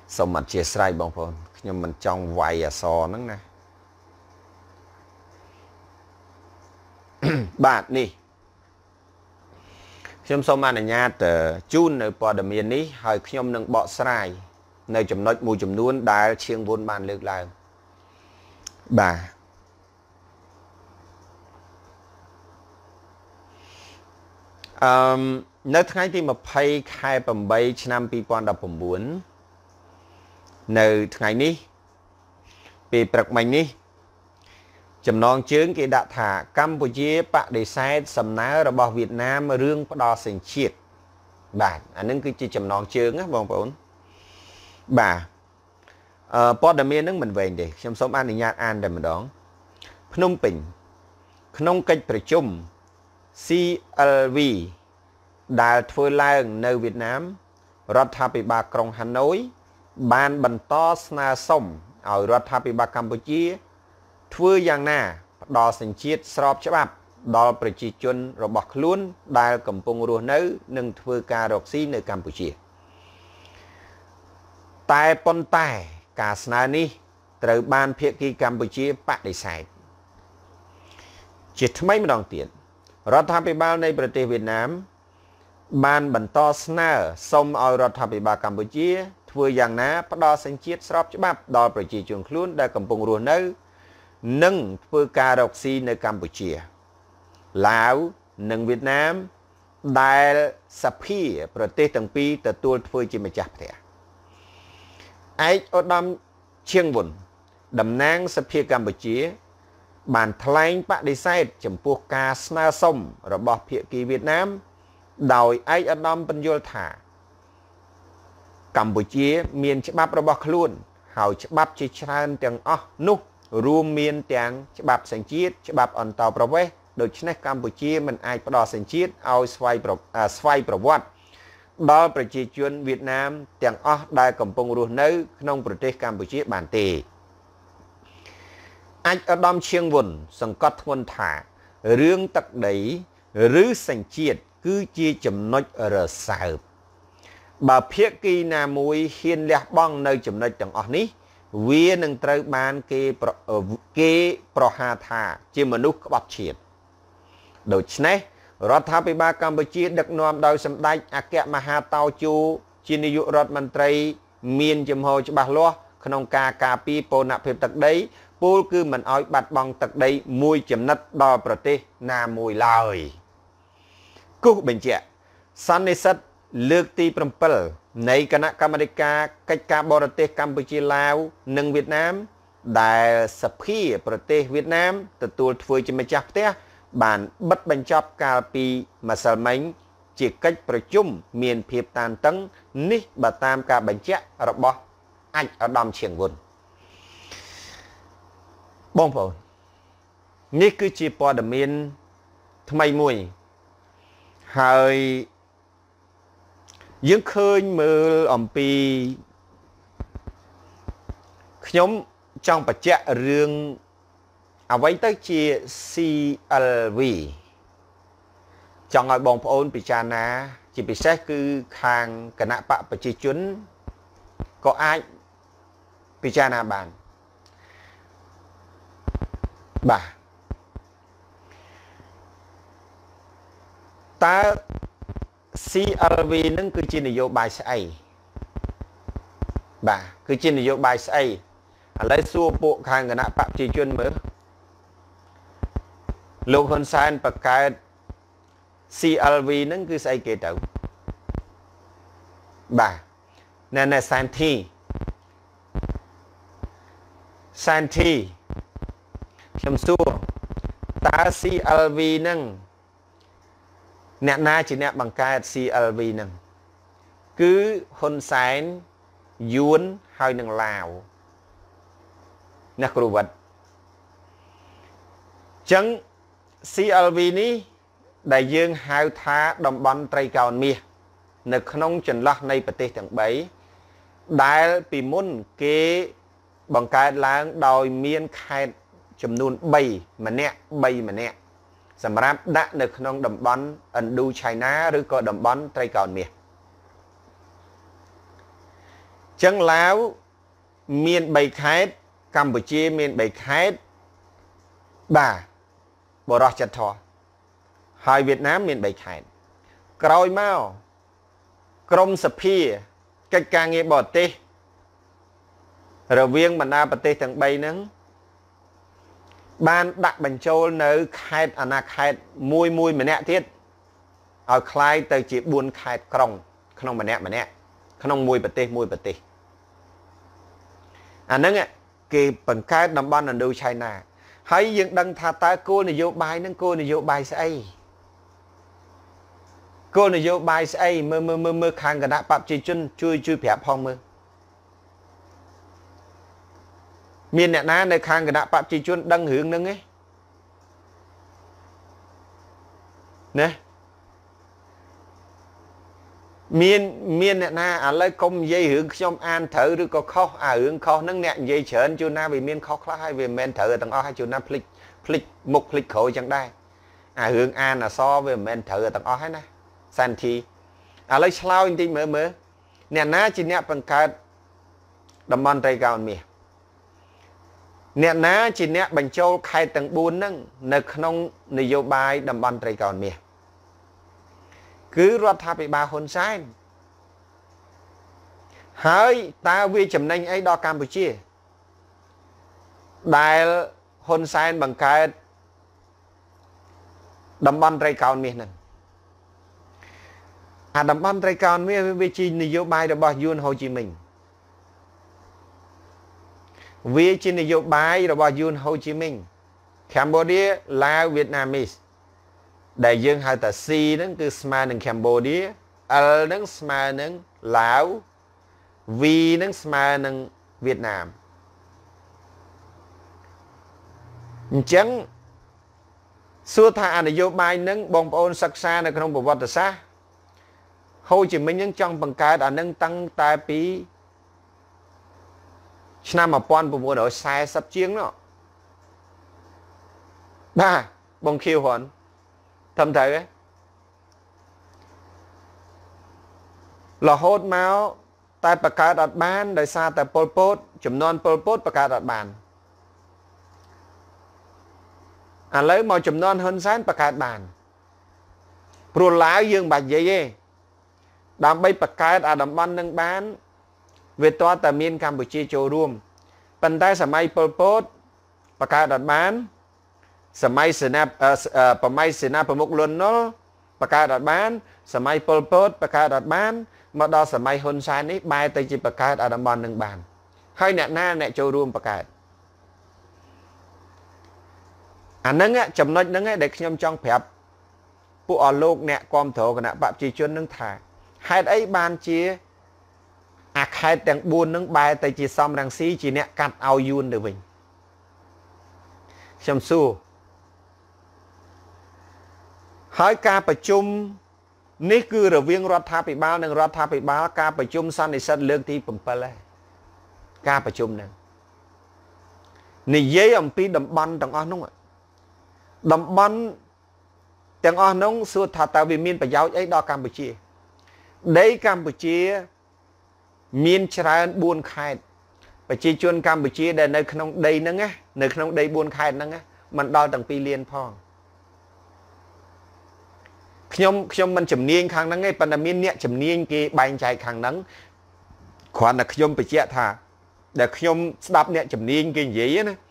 សូមអធិស្ឋានបងប្អូនខ្ញុំមិនចង់វាយអក្សរហ្នឹងណាបាទនេះខ្ញុំសូមអនុញ្ញាតជូននៅព័ត៌មាននេះហើយខ្ញុំនឹងបកស្រាយនៅចំណុចមួយចំនួនដែលឈៀងវុនបានលើកឡើងបាទនៅថ្ងៃទី20ខែ8ឆ្នាំ2019នៅថ្ងៃនេះពេលព្រឹកមិញនេះចំណងជើងគេដាក់ថាកម្ពុជាបដិសេធសំណើរបស់វៀតណាមរឿងផ្ដោតសញ្ជាតិបាទអានឹងគឺជាចំណងជើងណាបងប្អូនបាទព័ត៌មាននឹងមិនវែងទេខ្ញុំសូមអនុញ្ញាតអានតែម្ដងភ្នំពេញក្នុងកិច្ចប្រជុំ CLV ដែលធ្វើឡើងនៅវៀតណាមរដ្ឋាភិបាលក្រុងហាណូយបានបន្តស្នើសុំឲ្យរដ្ឋាភិបាលកម្ពុជាធ្វើយ៉ាងណាផ្ដល់សញ្ជាតិស្របច្បាប់ដល់ប្រជាជនរបស់ខ្លួនដែលកំពុងរស់នៅនិងធ្វើការរកស៊ីនៅកម្ពុជាតែប៉ុន្តែការស្នើនេះត្រូវបានភាគីកម្ពុជាបដិសេធជាថ្មីម្ដងទៀតរដ្ឋាភិបាលនៃប្រទេសវៀតណាមបានបន្តស្នើសុំឲ្យរដ្ឋាភិបាលកម្ពុជាធ្វើយ៉ាងណាផ្ដល់សញ្ជាតិស្របច្បាប់ដល់ប្រជាជនខ្លួនដែលកំពុងរស់នៅនិងធ្វើការរកស៊ីនៅកម្ពុជាឡាវនិងវៀតណាមដែលសភាប្រទេសទាំងពីរទទួលធ្វើជាម្ចាស់ផ្ទះឯកឧត្តមឈៀងវុនតំណាងសភាកម្ពុជាបានថ្លែងបដិសេធចំពោះការស្នើសុំរបស់ភាគីវៀតណាមដោយឯកឧត្តមបញ្យល់ថាកម្ពុជាមានច្បាប់របស់ខ្លួនហើយច្បាប់ជាច្រើនទាំងអស់នោះរួមមានទាំងច្បាប់សញ្ជាតិច្បាប់អន្តោប្រវេសន៍ដូច្នេះកម្ពុជាមិនអាចផ្ដល់សញ្ជាតិឲ្យស្វ័យប្រវត្តិដល់ប្រជាជនវៀតណាមទាំងអស់ដែលកំពុងរស់នៅក្នុងប្រទេសកម្ពុជាបានទេឯកឧត្តមឈៀងវុនសង្កត់ធ្ងន់ថារឿងទឹកដីឬសញ្ជាតិគឺជាចំណុចរសើបបើភាគីណាមួយហ៊ានលះបង់នៅចំណុចទាំងអស់នេះវានឹងត្រូវបានគេប្រហារថាជាមនុស្សក្បត់ជាតិដូច្នេះរដ្ឋាភិបាលកម្ពុជាដឹកនាំដោយសម្ដេចអគ្គមហាតោជូជានាយករដ្ឋមន្ត្រីមានជំហរច្បាស់លាស់ក្នុងការការពារបូរណភាពទឹកដីពោលគឺមិនអោយបាត់បង់ទឹកដីមួយចំណិតដល់ប្រទេសណាមួយឡើយគូសបញ្ជាក់សន្និសីទលើកទី7នៃគណៈកម្មាធិការកិច្ចការបរទេសកម្ពុជាឡាវនិងវៀតណាមដែលសភាប្រទេសវៀតណាមទទួលធ្វើជាម្ចាស់ផ្ទះបានបិទបញ្ចប់កាលពីម្សិលមិញជាកិច្ចប្រជុំមានភាពតានតឹងនេះបើតាមការបញ្ជាក់របស់ឯកឧត្តមឈៀងវុនបងប្អូននេះគឺជាព័ត៌មានថ្មីមួយហើយយើងឃើញមើលអំពីខ្ញុំចង់បញ្ជាក់រឿងអ្វីទៅជា CLV ចង់ឲ្យបងប្អូនពិចារណាជាពិសេសគឺខាងគណៈបកប្រជាជនក៏អាចពិចារណាបានបាទតើ CLV នឹងគឺជានយោបាយស្អីបាទគឺជានយោបាយស្អីឥឡូវសួរពួកខាងគណៈបកប្រជាជនមើលលោកហ៊ុនសែនបង្កើត CLV នឹងគឺស្អីគេទៅបាទណែសានធីខ្ញុំសួរតើ CLV នឹងអ្នកណាជាអ្នកបង្កើត CLV នឹងគឺហ៊ុនសែនយួនហើយនឹងឡាវអ្នកគ្រូវត្តចឹង CLV នេះដែលយើងហៅថាតំបន់ត្រីកោណមាសនៅក្នុងចន្លោះនៃប្រទេសទាំង3ដែលពីមុនគេបង្កើតឡើងដោយមានខេត្តចំនួន3ម្នាក់សម្រាប់ដាក់នៅក្នុងតំបន់ Indo China ឬក៏តំបន់ត្រីកោណមាស Chẳng láo miền Bày Khét Campuchia miền Bày Khét bà bộ rõ chật thọ hai Việt Nam miền Bày Khét Kroi mau Krom sập phia cách ca nghe bọt tê rồi viên mà na bọt tê thằng bay nắng ban đặt bánh trâu nơi khét à na khét mùi mà nẹ thiết ở khai tới chỉ buôn khét không mà nẹ không mùi bọt tê à nâng ạ kỳ bằng cái đầm ban là đâu China hãy dựng đăng thà ta cô này vô bài nâng cô này vô bài sẽ cô này vô bài sẽ mơ khang cả đã bạp chỉ chân chui phép phong mơ miền nè ná nơi khang cả đã bạp chỉ chân đăng hướng nâng ấy nè miền nè na à lấy công dây hướng trong an thử rồi có khó à hướng khó nâng nè dây chởn chú na vì miền khó khá hay vì men thử tầng o hay chú na flick mục flick khổ chẳng đây à hướng an là so với men thử tầng o hay nè san thi à lấy slau anh tin mơ nè ná chỉ nè bằng cái đầm ban tây cao mì nè ná chỉ nè bằng châu khai tầng buôn nâng nơi không nơi vô bài đầm ban tây cao mì cứ rót tháp bị ba hôn sai hơi ta vi chấm nanh ấy đo Campuchia đại hôn sai bằng cái đầm ban tây cao mì này à đầm ban tây cao mì vi chi nơi vô bài đầm bao Yun Ho Chi Minh vi chi nơi vô bài đầm bao Yun Ho Chi Minh Cambodia Lao Vietnamese đại dương hai tờ C nâng cứ Sma nâng Cambodia L nâng Sma nâng Lào V nâng Sma nâng Việt Nam chẳng xua thả này vô bài nâng bông ôn sắc xa nâng không bộ vật xa Hồ Chí Minh nâng trong bằng cái đã nâng tăng tài bí năm mà bọn bộ bộ đổi sai sắp chiến đó ba bông khiêu hồn thầm thử ấy là hốt máu tại bà cá đặt bán đời xa tại Pol Pot chùm non Pol Pot bà cá đặt bàn à lấy màu chùm non hơn sáng bà cá đặt bàn pro láo dương bạch vậy đàm bây bà cá đặt đàm ban nâng bán về toa tà miên Campuchia châu ruộng bàn tay xa may Pol Pot bà cá đặt bánสมัยเสนาประมาณเสนาประมุขล้นเนาะประกาศรัฐบาลสมัยโปลโพธประกาศรัฐบาลมาดอสมัยฮุนไซน์นี้บายแต่จีประกาศอาดัมบอลหนึ่งบานให้เนี่ยหน้าเนี่ยโจรวมประกาศอันนั้นอ่ะจำนวนนั้นเด็กยมจ้องแผลผู้อ่อนโลกเนี่ยความโถกันนะแบบจีชวนนึงถ่ายให้ไอ้บานจีอาใครแต่งบุญนึงบายแต่จีซ้อมรังสีจีเนี่ยกัดเอายูนเดี๋ยววิ่งชมสู้ให้การประชุมนี่คือระเวียงรัฐาภิบาลหนึ่งรัฐาภิบาลการประชุมสันนิษฐานเรื่องที่ผมไปเลยการประชุมนั้นนี่เยี่ยมปีดำบันต่างอ้อนุ่งดำบันต่างอ้อนุ่งสุดท้ายตาวิมินไปยาวไอ้ดอกกัมพูชีได้กัมพูชีมีนชายบุญไข่ไปจีจวนกัมพูชีได้ในขนมได้นั่งไงในขนมได้บุญไข่นั่งไงมันดอต่างปีเรียนพ่อขยมมันจำเนียงครั้งนั้นไงปนมินเนี่ยจำเนียงกี่ใบใจครั้งนั้นขวัญน่ะขยมไปเจ้าท่าแต่ขยมดับเนี่ยจำเนียงกี่ยี่นะ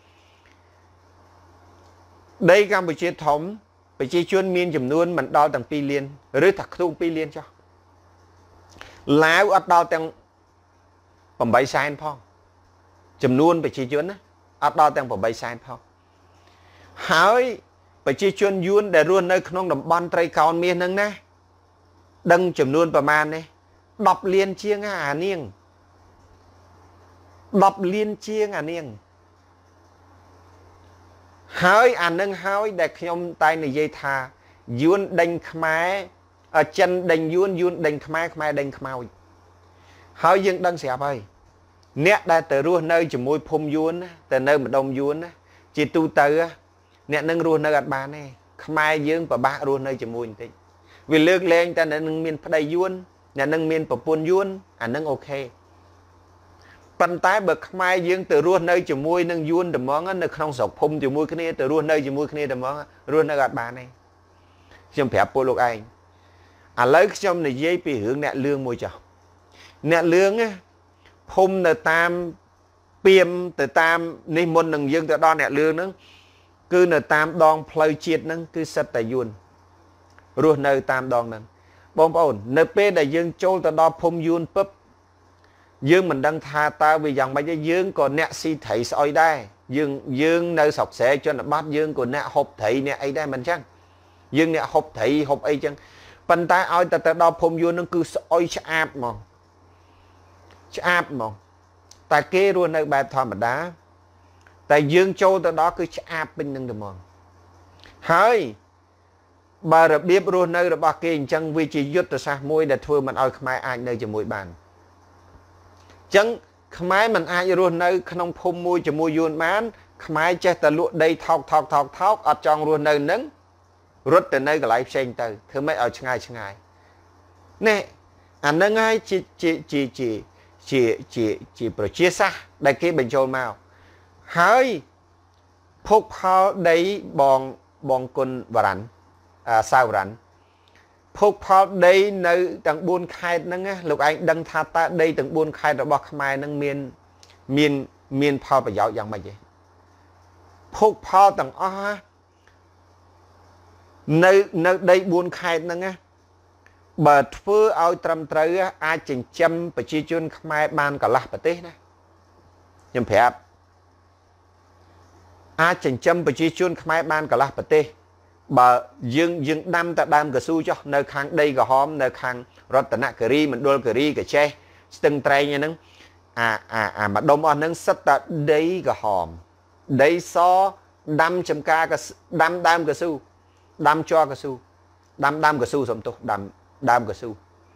ได้กัมพูชีถมไปจีชวนมีนจำนวนมันดอต่างปีเรียนหรือถักทุ่งปีเรียนจ้ะแล้วอัดดอต่างผมใบไซน์พ่อจำนวนไปจีชวนนะอัดดอต่างผมใบไซน์พ่อหายไปจีชวนยูนแต่รวนในขนมดำบันไตรกรเมียนึงนะดังจำนวนประมาณนี้ดับเลียนเชียงเนียงดับเลียนเชียงเนียงหายอันนึงหายแต่ขยมตายในเยธายูนดังขมายจันดังยูนดังขมายดังขมายหายยังดังเสียไปเนี่ยได้แต่รวนในจมูกพมยูนแต่ในมันดมยูนจีตูเตอเนี่ยนั่งรู้ในอัดบานนี่ขมายยืงปะบ้ารู้ในจมูกจริงวิเลือกแรงแต่นั่งมีนพได้ยวนเนี่ยนั่งมีนปะปนยวนอันนั่งโอเคប៉ុន្តែបើខ្មែរយើងទៅរស់នៅជាមួយនឹងយួនត្មងនៅក្នុងស្រុកភូមិជាមួយគ្នាទៅរស់នៅជាមួយគ្នាត្មងរស់នៅអត់បានទេខ្ញុំប្រាប់ពួកលោកឯងឥឡូវខ្ញុំនិយាយពីរឿងអ្នកលឿងមួយចុះអ្នកលឿងភូមិនៅតាមពីមទៅតាមនេះមុននឹងយើងទៅដល់អ្នកលឿងហ្នឹងគឺនៅតាមដងផ្លូវជាតិហ្នឹងគឺសិតតែយួនរស់នៅតាមដងហ្នឹងបងប្អូននៅពេលដែលយើងចូលទៅដល់ភូមិយួនពឹបយើងមិនដឹងថាតើវាយ៉ាងម៉េចទេយើងក៏អ្នកស៊ីត្រីស្អុយដែរយើងនៅស្រុកស្រែជនបទយើងក៏អ្នកហូបត្រីអ្នកអីដែរមិនអញ្ចឹងយើងអ្នកហូបត្រីហូបអីចឹងប៉ុន្តែឲ្យតែទៅដល់ភូមិយួនហ្នឹងគឺស្អុយឆ្អាបហ្មងឆ្អាបហ្មងតែគេរស់នៅបែបធម្មតាតែយើងចូលទៅដល់គឺឆ្អាបពេញនឹងតែហ្មងហើយបើរបៀបរស់នៅរបស់គេអញ្ចឹងវាជាយុទ្ធសាស្ត្រមួយដែលធ្វើមិនឲ្យខ្មែរអាចនៅជាមួយបានអញ្ចឹងខ្មែរមិនអាចរស់នៅក្នុងភូមិមួយជាមួយយួនបានខ្មែរចេះតែលក់ដីថោកអត់ចង់រស់នៅនឹងរត់ទៅនៅកន្លែងផ្សេងទៅធ្វើម៉េចឲ្យឆ្ងាយនេះអានឹងហើយជាប្រជាសាស្ត្រដែលគេបញ្ចូលមកហើយភោគផលដីបងគុណវរ៉ាន់សាវរ៉ាន់ភោគផលដីនៅទាំង4ខេត្តហ្នឹងលោកឯងដឹងថាតើដីទាំង4ខេត្តរបស់ខ្មែរហ្នឹងមានផលប្រយោជន៍យ៉ាងម៉េចទេភោគផលទាំងអស់នៅដី4ខេត្តហ្នឹងបើធ្វើឲ្យត្រឹមត្រូវអាចចិញ្ចឹមប្រជាជនខ្មែរបានកន្លះប្រទេសណាខ្ញុំប្រាប់អាចចិញ្ចឹមប្រជាជនខ្មែរបានកន្លះប្រទេសបើយើងដាំតែដើមកស៊ូចុះនៅខាងដីក្រហមនៅខាងរតនគិរីមណ្ឌលគិរីកចេះស្ទឹងត្រែងហ្នឹងអាម្ដុំអស់ហ្នឹងសិតតែដីក្រហមដីសដាំចំការដាំដើមកស៊ូដាំជ័រកស៊ូដាំដើមកស៊ូសំទោសដាំដើមកស៊ូ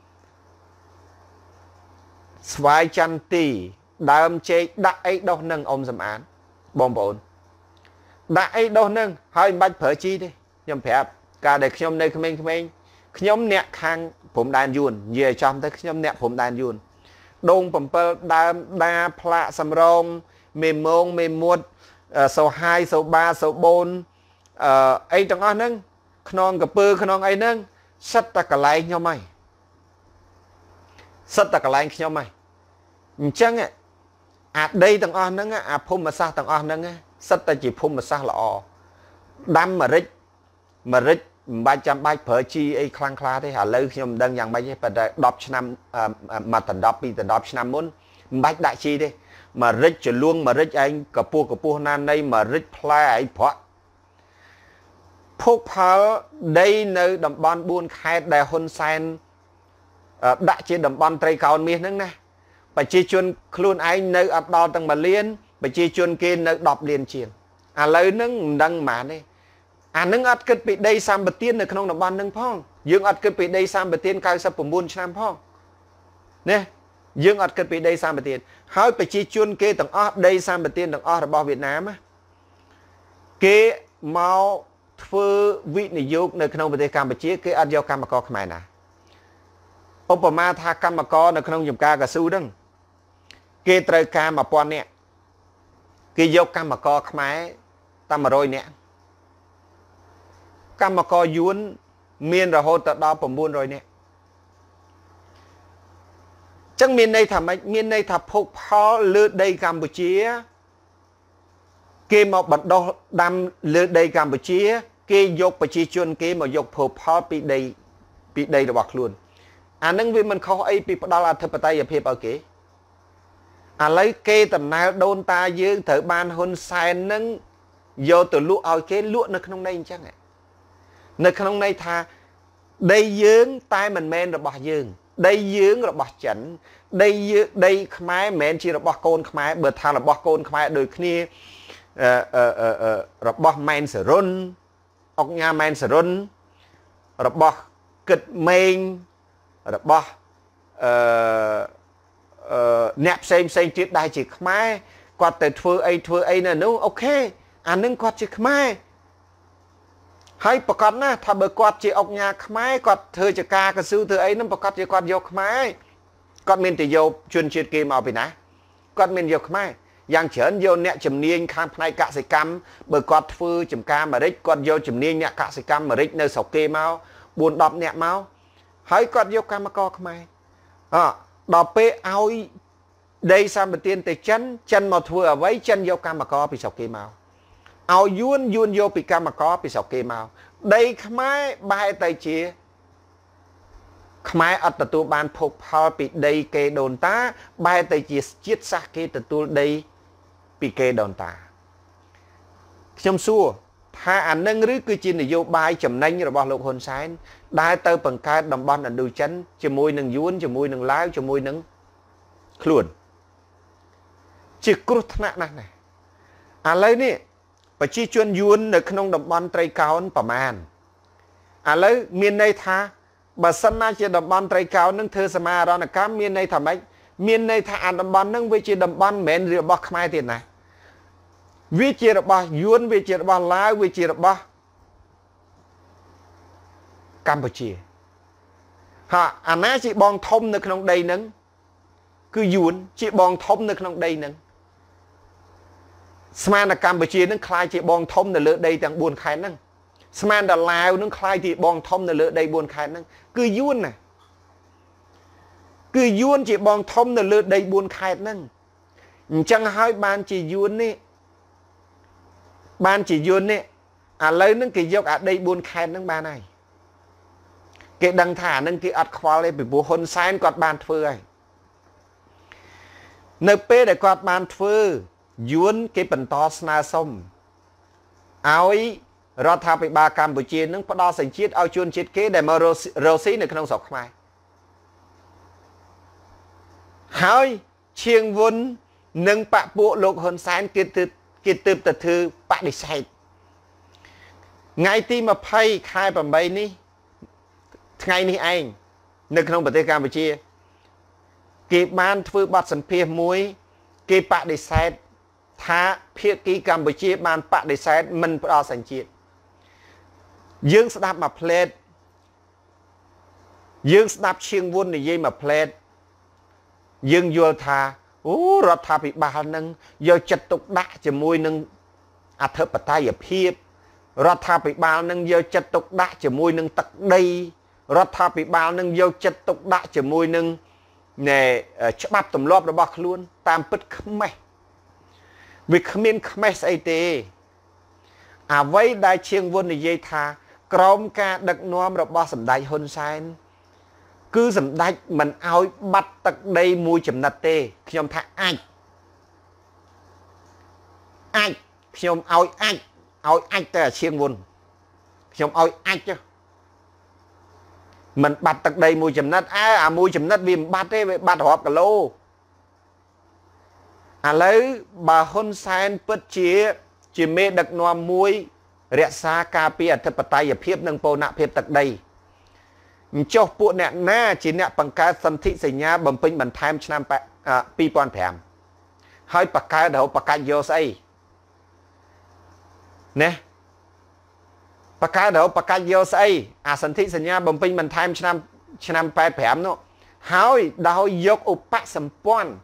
ស្វាយចន្ទីដើមចេកដាក់អីដុះនឹងអ៊ំសំអានបងប្អូនដាក់អីដុះនឹងហើយមិនបាច់ប្រើជីទេខ្ញុំប្រាប់កាលដែលខ្ញុំនៅក្មេងៗខ្ញុំអ្នកខាងព្រំដែនយួននិយាយចំទៅខ្ញុំអ្នកព្រំដែនយួនដូង7ដើមដាផ្លាកសំរងមេមងមេមួតសូហាយសូបាសូបូនអីទាំងអស់ហ្នឹងខ្នងកពើខ្នងអីហ្នឹងសិតតែកន្លែងខ្ញុំហើយសិតតែកន្លែងខ្ញុំហើយអញ្ចឹងអាដីទាំងអស់ហ្នឹងអាភូមិសាស្ត្រទាំងអស់ហ្នឹងសិតតែជាភូមិសាស្ត្រល្អដាំម្រេចមិនបាច់ចាំបាច់ប្រើជីអីខ្លាំងខ្លាទេឥឡូវខ្ញុំមិនដឹងយ៉ាងម៉េចទេប៉ុន្តែ10ឆ្នាំមកដល់12ទៅ10ឆ្នាំមុនមិនបាច់ដាក់ជីទេម្រេចចលួងម្រេចឯងកពស់ណានៃម្រេចផ្លែឯងប្រក់ភោគផលដីនៅតំបន់4ខេត្តដែលហ៊ុនសែនដាក់ជាតំបន់ត្រីកោណមាសហ្នឹងណាប្រជាជនខ្លួនឯងនៅអត់ដល់ទាំង1លានប្រជាជនគេនៅ10លានជាងឥឡូវហ្នឹងមិនដឹងប៉ុន្មានទេអានឹងអត់គិតពីដីសម្បត្តិនៅក្នុងតំបន់ហ្នឹងផងយើងអត់គិតពីដីសម្បត្តិ99ឆ្នាំផងណាយើងអត់គិតពីដីសម្បត្តិហើយប្រជាជនគេទាំងអស់ដីសម្បត្តិទាំងអស់របស់វៀតណាមគេមកធ្វើវិនិយោគនៅក្នុងប្រទេសកម្ពុជាគេអត់យកកម្មករខ្មែរណាឧបមាថាកម្មករនៅក្នុងចំការកស៊ូហ្នឹងគេត្រូវការ1000នាក់គេយកកម្មករខ្មែរតែ100នាក់កម្មករយួនមានរហូតដល់900នាក់ចឹងមានន័យថាម៉េចមានន័យថាភោគផលលើដីកម្ពុជាគេមកបណ្ដុះដាំលើដីកម្ពុជាគេយកប្រជាជនគេមកយកភោគផលពីដីរបស់ខ្លួនអានឹងវាមិនខុសអីពីផ្ដាល់អធិបតេយ្យភាពឲ្យគេឥឡូវគេតំណែលដូនតាយើងត្រូវបានហ៊ុនសែននឹងយកទៅលក់ឲ្យគេលក់នៅក្នុងន័យអញ្ចឹងនៅក្នុងន័យថាដីយើងតែមិនមែនរបស់យើងដីយើងរបស់ចិនដីខ្មែរមិនមែនជារបស់កូនខ្មែរបើថារបស់កូនខ្មែរដូចគ្នារបស់ម៉ែនសរុនអុកញ៉ាម៉ែនសរុនរបស់គិតម៉េងរបស់អ្នកផ្សេងទៀតដែលជាខ្មែរគាត់ទៅធ្វើអីនៅនោះអូខេអានឹងគាត់ជាខ្មែរហើយប្រកាសណាថាបើគាត់ជាអុកញ៉ាខ្មែរគាត់ធ្វើចការកស៊ូធ្វើអីហ្នឹងប្រកាសជាគាត់យកខ្មែរគាត់មានតែយកជនជាតិគេមកពីណាគាត់មានយកខ្មែរយ៉ាងច្រើនយកអ្នកជំនាញខាងផ្នែកកសិកម្មបើគាត់ធ្វើចំការអាមេរិកគាត់យកជំនាញអ្នកកសិកម្មអាមេរិកនៅស្រុកគេមក4 10អ្នកមកហើយគាត់យកកម្មករខ្មែរដល់ពេលឲ្យដីសម្បទានទៅចិនមកធ្វើអ្វីចិនយកកម្មករពីស្រុកគេមកឲ្យយួនយកពីកម្មករពីស្រុកគេមកដីខ្មែរបែរទៅជាខ្មែរអត់ទទួលបានភោគផលពីដីគេដូនតាបែរទៅជាជាតិសាសន៍គេទទួលដីពីគេដូនតាខ្ញុំសួរថាអានឹងឬគឺជានយោបាយចំណេញរបស់លោកហ៊ុនសែនដែលទៅបង្កើតតំបន់ឥណ្ឌូចិនជាមួយនឹងយួនជាមួយនឹងឡាវជាមួយនឹងខ្លួនជាគ្រោះថ្នាក់ណាស់ណាឥឡូវនេះប្រជាជនយួននៅក្នុងតំបន់ត្រីកោណប្រមាណឥឡូវមានន័យថាបើសិនណាជាតំបន់ត្រីកោណនឹងធ្វើសមាហរណកម្មមានន័យថាម៉េចមានន័យថាអាតំបន់នឹងវាជាតំបន់មិនមែនរបស់ខ្មែរទៀតណាវាជារបស់យួនវាជារបស់ឡាវវាជារបស់កម្ពុជាអាណាជាបងធំនៅក្នុងដីនឹងគឺយួនជាបងធំនៅក្នុងដីនឹងស្មានតែកម្ពុជានឹងคล้ายជាបងធំនៅលើដីទាំង4ខេត្តហ្នឹងស្មានតែឡាវនឹងคล้ายជាបងធំនៅលើដី4ខេត្តហ្នឹងគឺយួនណាគឺយួនជាបងធំនៅលើដី4ខេត្តហ្នឹងអញ្ចឹងហើយបានជាយួននេះឥឡូវហ្នឹងគេយកអាដី4ខេត្តហ្នឹងបានហើយគេដឹងថាអាហ្នឹងគេអត់ខ្វល់ទេពីព្រោះហ៊ុនសែនគាត់បានធ្វើហើយនៅពេលដែលគាត់បានធ្វើយួនគេបន្តស្នើសុំឲ្យរដ្ឋាភិបាលកម្ពុជានឹងផ្ដល់សញ្ជាតិឲ្យជនជាតិគេដែលមករស់ស៊ីនៅក្នុងស្រុកខ្មែរហើយឈៀងវុននិងបពពួកលោកហ៊ុនសែនគេទើបទៅធ្វើបដិសេធថ្ងៃទី20ខែ8នេះថ្ងៃនេះឯងនៅក្នុងប្រទេសកម្ពុជាគេបានធ្វើបទសម្ភាសន៍មួយគេបដិសេធថាភាគីកម្ពុជាបានបដិសេធមិនផ្ដល់សញ្ជាតិយើងស្ដាប់មួយផ្លេតយើងស្ដាប់ឈៀងវុននិយាយមួយផ្លេតយើងយល់ថាអូរដ្ឋាភិបាលនឹងយកចិត្តទុកដាក់ជាមួយនឹងអធិបតេយ្យភាពរដ្ឋាភិបាលនឹងយកចិត្តទុកដាក់ជាមួយនឹងទឹកដីរដ្ឋាភិបាលនឹងយកចិត្តទុកដាក់ជាមួយនឹងច្បាប់ទម្លាប់របស់ខ្លួនតាមពិតខ្មេះវាគ្មានខ្មេះស្អីទេអ្វីដែលឈៀងវុននិយាយថាក្រោមការដឹកនាំរបស់សម្ដេចហ៊ុនសែនគឺសម្ដេចមិនឲ្យបាត់ទឹកដីមួយចំណិតទេខ្ញុំថាអាចខ្ញុំឲ្យអាចតែឈៀងវុនខ្ញុំឲ្យអាចមិនបាត់ទឹកដីមួយចំណិតអាមួយចំណិតវាមិនបាត់ទេវាបាត់រាប់គីឡូឥឡូវបើហ៊ុនសែនពិតជាមេដឹកនាំមួយរក្សាការពារអធិបតេយ្យភាពនិងបូរណភាពទឹកដីអញ្ចោះពួកអ្នកណាជាអ្នកបង្កើតសន្ធិសញ្ញាបំពេញបន្ថែមឆ្នាំ2005ហើយបង្កើតរហូតបកាច់យកស្អីណាបង្កើតរហូតបកាច់យកស្អីអាសន្ធិសញ្ញាបំពេញបន្ថែមឆ្នាំ85នោះហើយដោយយកឧបសម្ព័ន្ធ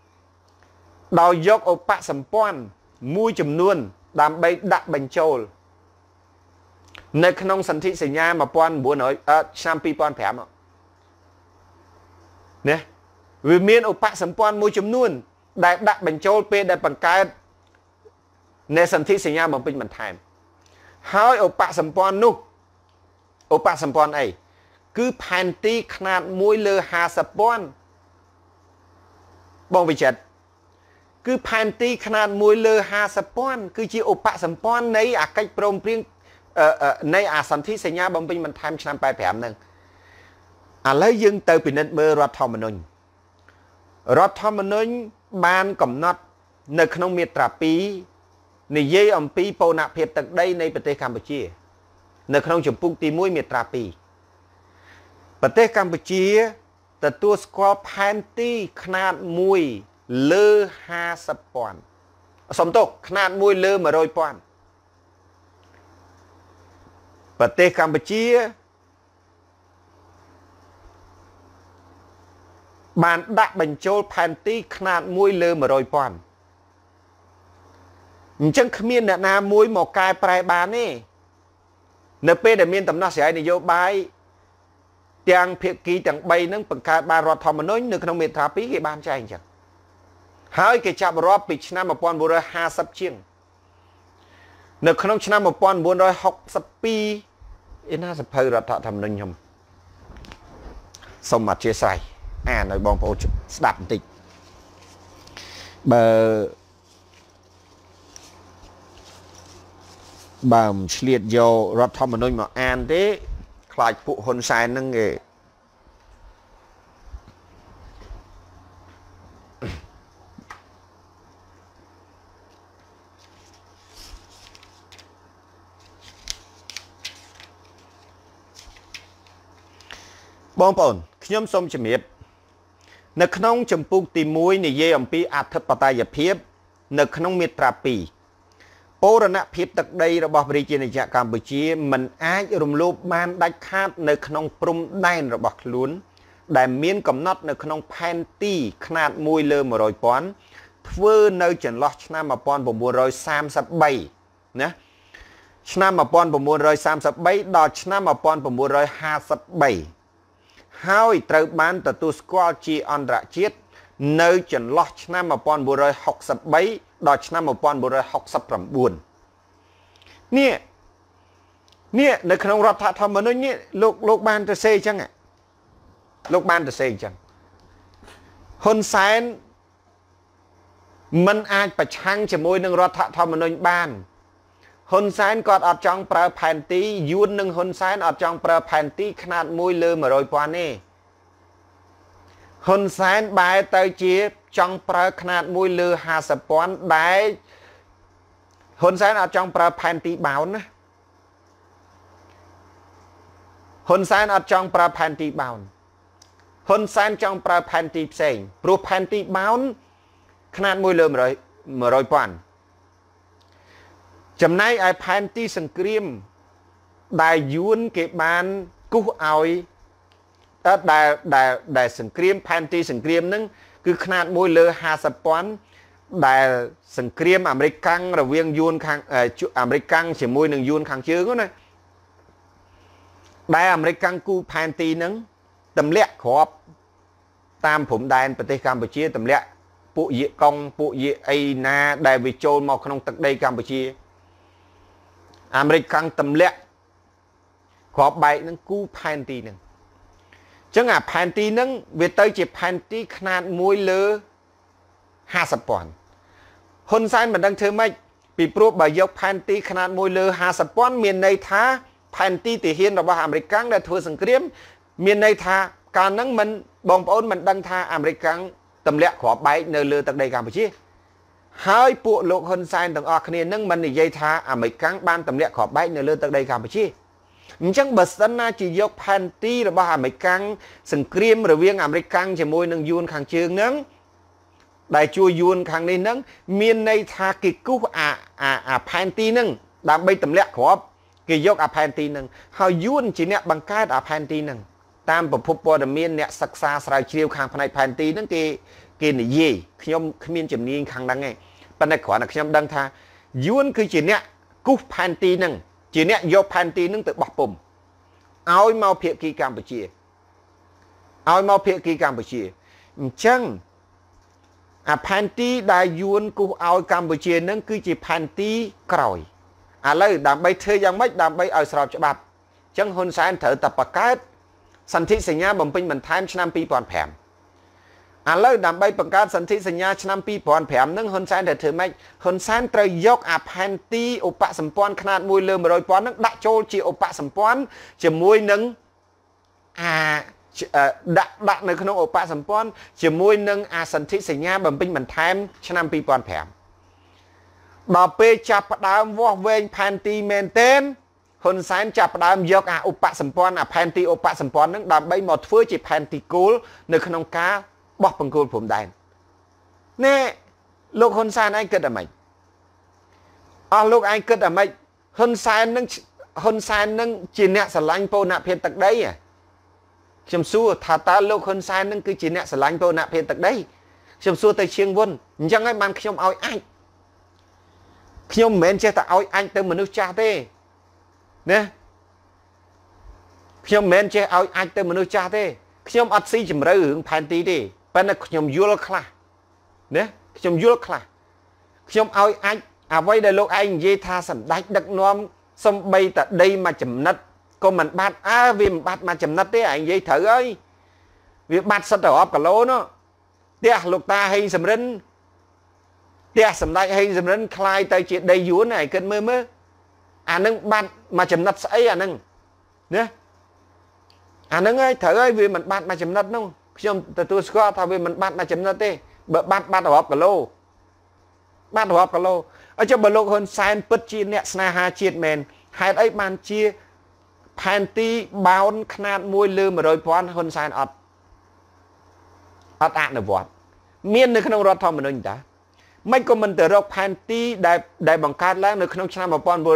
មួយចំនួនដើម្បីដាក់បញ្ចូលនៅក្នុងសន្ធិសញ្ញាឆ្នាំ2005ណាវាមានឧបសម្ព័ន្ធមួយចំនួនដែលដាក់បញ្ចូលពេលដែលបង្កើតនៃសន្ធិសញ្ញាបំពេញបន្ថែមហើយឧបសម្ព័ន្ធនោះឧបសម្ព័ន្ធអីគឺផែនទីຂ្នាត1 លើ 50 ពាន់បងវិចិត្រគឺផែនទីຂ្នាត1 លើ 50 ពាន់គឺជាឧបសម្ព័ន្ធនៃអាកិច្ចព្រមព្រៀងនៃអាសន្ធិសញ្ញាបំពេញបន្ថែមឆ្នាំ85ហ្នឹងឥឡូវយើងទៅពិនិត្យមើលរដ្ឋធម្មនុញ្ញបានកំណត់នៅក្នុងមាត្រា2និយាយអំពីបូរណភាពទឹកដីនៃប្រទេសកម្ពុជានៅក្នុងជំពូកទី1មាត្រា2ប្រទេសកម្ពុជាទទួលស្គាល់ផែនទីຂ្នាត1 លើ 50 ពាន់សំទោសຂ្នាត1 លើ 100 ពាន់ប្រទេសកម្ពុជាបានដាក់បញ្ចូលផែនទីຂະຫນາດ1លើ100,000អញ្ចឹងគ្មានអ្នកណាមួយមកកែប្រែបានទេនៅពេលដែលមានដំណោះស្រាយនយោបាយទាំងភាគីទាំង3ហ្នឹងបង្កើតបានរដ្ឋធម្មនុញ្ញនៅក្នុងមាត្រា2គេបានចែងអញ្ចឹងហើយគេចាប់រាប់ពីឆ្នាំ1950ជាងនៅក្នុងឆ្នាំ1962ឯណាសភៅរដ្ឋធម្មនុញ្ញខ្ញុំសូមអធិស្ឋានអានឲ្យបងប្អូនស្ដាប់បន្តិចបើមិនឆ្លៀតយករដ្ឋធម្មនុញ្ញមកអានទេខ្លាចពួកហ៊ុនសែនហ្នឹងគេបងប្អូនខ្ញុំសូមជម្រាបនៅក្នុងចម្ពោះទី1និយាយអំពីអធិបតេយ្យភាពនៅក្នុងមាត្រា2បូរណភាពទឹកដីរបស់ប្រជាណាចក្រកម្ពុជាមិនអាចរំលោភបានដាច់ខាតនៅក្នុងព្រំដែនរបស់ខ្លួនដែលមានកំណត់នៅក្នុងផែនទីຂະຫນາດ1លើ100,000ធ្វើនៅចន្លោះឆ្នាំ1933ណាឆ្នាំ1933ដល់ឆ្នាំ1953ហើយត្រូវបានទទួលស្គាល់ជាអន្តរជាតិនៅចន្លោះឆ្នាំ1963ដល់ឆ្នាំ1969នេះនៅក្នុងរដ្ឋធម្មនុញ្ញនេះលោកបានទៅសេអញ្ចឹងលោកបានទៅសេអញ្ចឹងហ៊ុនសែនមិនអាចប្រឆាំងជាមួយនឹងរដ្ឋធម្មនុញ្ញបានហ៊ុនសែនគាត់អត់ចង់ប្រើផែនទីយួននឹងហ៊ុនសែនអត់ចង់ប្រើផែនទីຂະຫນາດ1លើ100,000ទេហ៊ុនសែនបែរទៅជាចង់ប្រើຂະຫນາດ1លើ50,000ដែលហ៊ុនសែនអត់ចង់ប្រើផែនទីបោនណាហ៊ុនសែនអត់ចង់ប្រើផែនទីបោនហ៊ុនសែនចង់ប្រើផែនទីផ្សេងព្រោះផែនទីបោនຂະຫນາດ1លើ100,000ចំណែកឯផែនទីសង្គ្រាមដែលយួនគេបានគូសឲ្យដែលសង្គ្រាមផែនទីសង្គ្រាមហ្នឹងគឺຂະຫນាត1លើ50,000ដែលសង្គ្រាមអាមេរិកកាំងរវាងយួនខាងអាមេរិកកាំងជាមួយនឹងយួនខាងជើងណាដែលអាមេរិកកាំងគូផែនទីហ្នឹងទម្លាក់គ្រាប់តាមព្រំដែនប្រទេសកម្ពុជាទម្លាក់ពួកយាកុងពួកយាអីណាដែលវាចូលមកក្នុងទឹកដីកម្ពុជាអាមេរិកកាំងទម្លាក់គ្រាប់បែកហ្នឹងគូផែនទីហ្នឹងចឹងអាផែនទីហ្នឹងវាទៅជាផែនទីຂະຫນາດ1លើ50,000ហ៊ុនសែនមិនដឹងធ្វើម៉េចពីព្រោះបើយកផែនទីຂະຫນາດ1លើ50,000មានន័យថាផែនទីទាហានរបស់អាមេរិកកាំងដែលធ្វើសង្គ្រាមមានន័យថាកាលហ្នឹងមិនបងប្អូនមិនដឹងថាអាមេរិកកាំងទម្លាក់គ្រាប់បែកនៅលើទឹកដីកម្ពុជាហើយពួកលោកហ៊ុនសែនទាំងអស់គ្នានឹងមិននិយាយថាអាមេរិកកាំងបានទម្លាក់គ្រាប់បែកនៅលើទឹកដីកម្ពុជាអញ្ចឹងបើសិនណាជាយកផែនទីរបស់អាមេរិកកាំងសង្គ្រាមរវាងអាមេរិកកាំងជាមួយនឹងយួនខាងជើងហ្នឹងដែលជួយយួនខាងនេះហ្នឹងមានន័យថាគេគូសអាផែនទីហ្នឹងដើម្បីទម្លាក់គ្រាប់គេយកអាផែនទីហ្នឹងហើយយួនជាអ្នកបង្កើតអាផែនទីហ្នឹងតាមប្រភពព័ត៌មានអ្នកសិក្សាស្រាវជ្រាវខាងផ្នែកផែនទីហ្នឹងគេនិយាយខ្ញុំគ្មានជំនាញខាងហ្នឹងទេប៉ុន្តែគ្រាន់តែខ្ញុំដឹងថាយួនគឺជាអ្នកគូសផែនទីហ្នឹងជាអ្នកយកផែនទីហ្នឹងទៅបោះពុម្ពឲ្យមកភាគីកម្ពុជាអញ្ចឹងអាផែនទីដែលយួនគូសឲ្យកម្ពុជាហ្នឹងគឺជាផែនទីក្រោយឥឡូវដើម្បីធ្វើយ៉ាងម៉េចដើម្បីឲ្យស្របច្បាប់អញ្ចឹងហ៊ុនសែនត្រូវតែបង្កើតសន្ធិសញ្ញាបំពេញបន្ថែមឆ្នាំ2005ឥឡូវដើម្បីបង្កើតសន្ធិសញ្ញាឆ្នាំ2005ហ្នឹងហ៊ុនសែនត្រូវធ្វើម៉េចហ៊ុនសែនត្រូវយកអាផែនទីឧបសម្ព័ន្ធຂະຫນាត1លើ100,000ហ្នឹងដាក់ចូលជាឧបសម្ព័ន្ធជាមួយនឹងដាក់នៅក្នុងឧបសម្ព័ន្ធជាមួយនឹងអាសន្ធិសញ្ញាបំពេញបន្ថែមឆ្នាំ2005ដល់ពេលចាប់ផ្ដើមវាស់វែងផែនទីមែនទែនហ៊ុនសែនចាប់ផ្ដើមយកអាឧបសម្ព័ន្ធអាផែនទីឧបសម្ព័ន្ធហ្នឹងដើម្បីមកធ្វើជាផែនទីគោលនៅក្នុងការបោះបង្គោលព្រំដែនណែលោកហ៊ុនសែនឯងគិតអ្ម៉េចអស់លោកឯងគិតអ្ម៉េចហ៊ុនសែននឹងជាអ្នកស្រឡាញ់បូរណភាពទឹកដីខ្ញុំសួរថាតើលោកហ៊ុនសែននឹងគឺជាអ្នកស្រឡាញ់បូរណភាពទឹកដីខ្ញុំសួរទៅជាងវុនអញ្ចឹងហើយបានខ្ញុំឲ្យអាចខ្ញុំមិនមែនចេះតែឲ្យអាចទៅមនុស្សចាស់ទេណាខ្ញុំមិនមែនចេះឲ្យអាចទៅមនុស្សចាស់ទេខ្ញុំអត់ស៊ីជម្រៅរឿងផែនទីទេប៉ុន្តែខ្ញុំយល់ខ្លះណាខ្ញុំយល់ខ្លះខ្ញុំឲ្យអាចអ្វីដែលលោកឯងនិយាយថាសម្ដេចដឹកនាំសំបីតដីមួយចំណិតក៏មិនបាត់វាមិនបាត់មួយចំណិតទេឯងនិយាយត្រូវហើយវាបាត់សិតទៅរាប់គីឡូនោះផ្ទះលោកតាហេងសំរិនផ្ទះសម្ដេចហេងសំរិនคล้ายទៅជាដីយួនឯងគិតមើលអានឹងបាត់មួយចំណិតស្អីអានឹងណាអានឹងហើយត្រូវហើយវាមិនបាត់មួយចំណិតនោះខ្ញុំទទួលស្គាល់ថាវាមិនបាត់មួយចំណិតទេបើបាត់រាប់គីឡូបាត់រាប់គីឡូអញ្ចឹងបើលោកហ៊ុនសែនពិតជាអ្នកស្នេហាជាតិមែនហេតុអីបានជាផែនទីបោនຂະຫນាត1 លើ 100,000ហ៊ុនសែនអត់អនុវត្តមាននៅក្នុងរដ្ឋធម្មនុញ្ញតាមិនក៏មិនទៅរកផែនទីដែលបង្កើតឡើងនៅក្នុងឆ្នាំ1933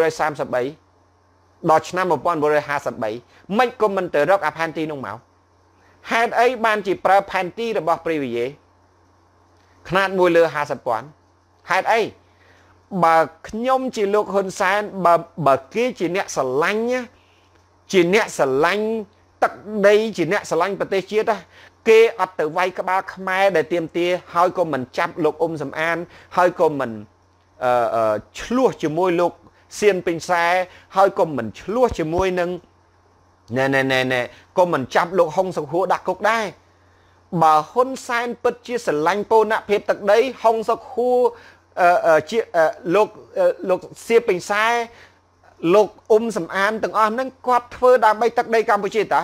ដល់ឆ្នាំ1953មិនក៏មិនទៅរកអាផែនទីនោះមកហេតុអីបានជាប្រើផែនទីរបស់ព្រះវិយេຂະຫນាត1 លើ 50,000ហេតុអីបើខ្ញុំជាលោកហ៊ុនសែនបើគេជាអ្នកស្រឡាញ់ជាអ្នកស្រឡាញ់ទឹកដីជាអ្នកស្រឡាញ់ប្រទេសជាតិគេអត់ទៅវាយក្បាលខ្មែរដែលទៀមទាហើយក៏មិនចាប់លោកអ៊ុំសំអានហើយក៏មិនឆ្លោះជាមួយលោកសៀនពេញសែហើយក៏មិនឆ្លោះជាមួយនឹងណែក៏មិនចាប់លោកហុងសុខហួរដាក់គុកដែរបើហ៊ុនសែនពិតជាស្រឡាញ់បូរណភាពទឹកដីហុងសុខហួរជាលោកសៀនពេញសែលោកអ៊ុំសំអានទាំងអស់ហ្នឹងគាត់ធ្វើដើម្បីទឹកដីកម្ពុជាតា